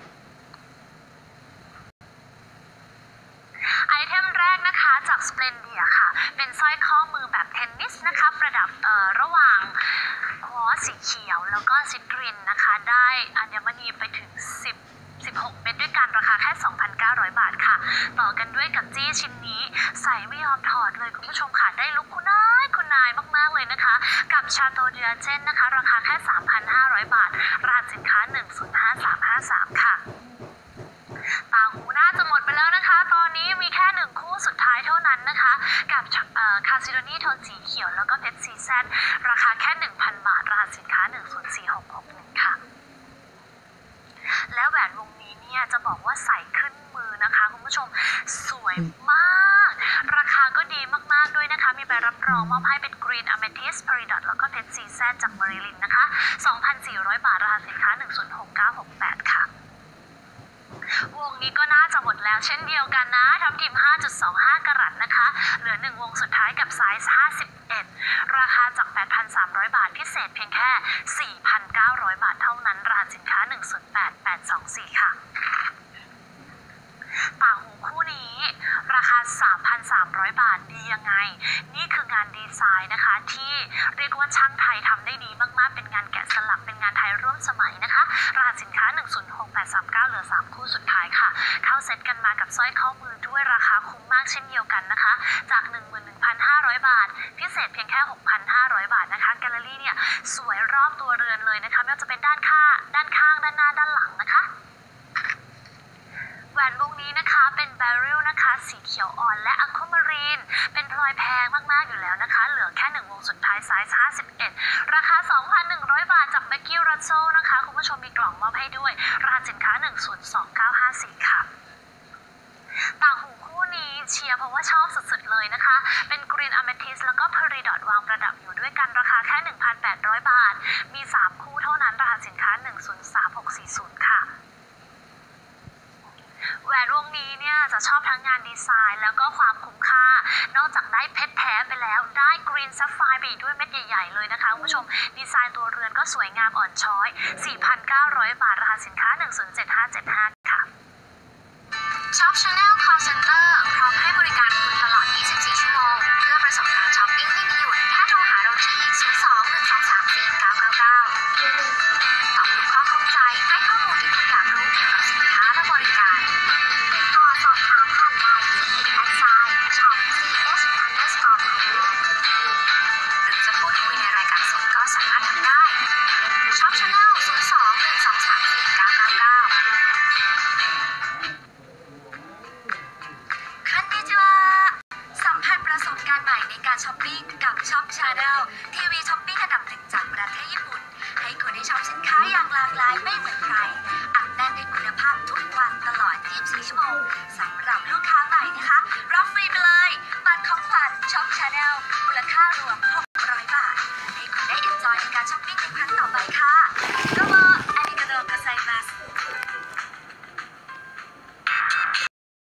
ไอเทมแรกนะคะจากสเปลนเดียค่ะเป็นสร้อยข้อมือแบบเทนนิสนะคะประดับเอ่อระหว่างควอร์สีเขียวแล้วก็ซิตรินนะคะได้อัญมณีไปถึงสิบ สิบหกเม็ดด้วยกันราคาแค่ สองพันเก้าร้อย บาทค่ะต่อกันด้วยกับจี้ชิ้นนี้ใส่ไม่ยอมถอดเลยคุณผู้ชมค่ะได้ลุคคุณนายคุณนายมากๆเลยนะคะกับชาโตเดียเจนนะคะราคาแค่ สามพันห้าร้อย บาทรหัสสินค้าหนึ่ง ศูนย์ ห้า สาม ห้า สามค่ะต่างหูน่าจะหมดไปแล้วนะคะตอนนี้มีแค่หนึ่งคู่สุดท้ายเท่านั้นนะคะกับคาซิโดนีโทนสีเขียวแล้วก็เพชรซีแซดราคาแค่ หนึ่งพัน บาทรหัสสินค้าหนึ่ง ศูนย์ สี่ หก หก หนึ่งค่ะแล้วแหวนวงนี้เนี่ยจะบอกว่าใส่ขึ้นมือนะคะคุณผู้ชมสวยมากราคาก็ดีมากๆด้วยนะคะมีใบรับรองมอบให้เป็น Green Amethyst Peridot แล้วก็เพชรซีแซดจาก Marilyn นะคะ สองพันสี่ร้อย บาทรหัสสินค้าหนึ่ง ศูนย์ หก เก้า หก แปดค่ะวงนี้ก็น่าจะหมดแล้วเช่นเดียวกันนะทับทิม ห้าจุดสองห้า กะรัตนะคะเหลือหนึ่งวงสุดท้ายกับไซส์ห้าสิบเอ็ดราคาจาก แปดพันสามร้อย บาทพิเศษเพียงแค่ สี่พันเก้าร้อย บาทเท่านั้นรหัสสินค้าหนึ่ง ศูนย์ แปด แปด สอง สี่ ค่ะต่างหูคู่นี้ราคา สามพันสามร้อย บาทดียังไงนี่คืองานดีไซน์นะคะที่เรียกว่าช่างไทยทำได้ดีมากๆเป็นงานแกะสลักเป็นงานไทยร่วมสมัยนะคะรหัสสินค้าหนึ่ง ศูนย์ หก แปด สาม เก้าเหลือสามคู่สุดท้ายค่ะเข้าเซ็ตกันมากับสร้อยข้อมือด้วยราคาคุ้มมากเช่นเดียวกันนะคะจาก หนึ่งหมื่นหนึ่งพันห้าร้อย บาทพิเศษเพียงแค่ หกพันห้าร้อย บาทนะคะแกลเลอรี่เนี่ยสวยรอบตัวเรือนเลยนะคะไม่ว่าจะเป็นด้านข้างด้านข้างด้านหน้าด้านหลังนะคะแหวนวงนี้นะคะเป็นแบริลนะคะสีเขียวอ่อนและอะความารีนเป็นพลอยแพงมากๆอยู่แล้วนะคะเหลือแค่หนึ่งวงสุดท้ายไซส์ห้าสิบเอ็ดราคา สองพันหนึ่งร้อย บาทจากเบกกี้รัสโซลนะคะคุณผู้ชมมีกล่องมอบให้ด้วยรหัสสินค้าหนึ่ง ศูนย์ สอง เก้า ห้า สี่ค่ะต่างหูคู่นี้เชียร์เพราะว่าชอบสุดๆเลยนะคะเป็น Green Amethyst แล้วก็ Peridot วางประดับอยู่ด้วยกันราคาแค่ หนึ่งพันแปดร้อย บาทมีสามคู่เท่านั้นรหัสสินค้าหนึ่ง ศูนย์ สาม หก สี่ ศูนย์ค่ะแหวนวงนี้เนี่ยจะชอบทั้งงานดีไซน์แล้วก็ความคุ้มค่านอกจากได้เพชรแท้ไปแล้วได้กรีนซัฟไฟร์ไปอีกด้วยเม็ดใหญ่ๆเลยนะคะคุณผู้ชมดีไซน์ตัวเรือนก็สวยงามอ่อนช้อย สี่พันเก้าร้อย บาทรหัสสินค้าหนึ่ง ศูนย์ เจ็ด ห้า เจ็ด ห้าค่ะช็อป Channel Call Center พร้อมให้บริการคุณตลอดยี่สิบสี่ชั่วโมงเพื่อประสบการช้อปปิ้งที่มีหยุดแค่โทรหาเราที่ศูนย์ สอง หนึ่ง สอง สาม สี่ เก้า เก้า เก้าตอบทุกข้อข้องใจให้ข้อมูลที่คุณอยากรู้เกี่ยวกับสินค้าและบริการติดต่อสอบถามผ่านไลน์ที่แอดไซน์ช็อป ซี เอส อันเดอร์สกอร์ ไทยแลนด์หรือจะพูดคุยในรายการสดก็สามารถทำได้ช็อป Channel ศูนย์ สอง หนึ่ง สอง สาม สี่ เก้า เก้า เก้าคันนิจิวะสัมผัสประสบการณ์ใหม่ในการช้อปปิ้งกับช็อป Channel ทีวีช้อปปิ้งอันดับหนึ่งจากประเทศญี่ปุ่นให้คุณได้ช็อปสินค้าอย่างหลากหลายไม่เหมือนใครอัดแน่นด้วยคุณภาพทุกวันตลอดยี่สิบสี่ชั่วโมงสำหรับลูกค้าใหม่นะคะรับฟรีไปเลยบัตรของขวัญช็อป Channel มูลค่ารวม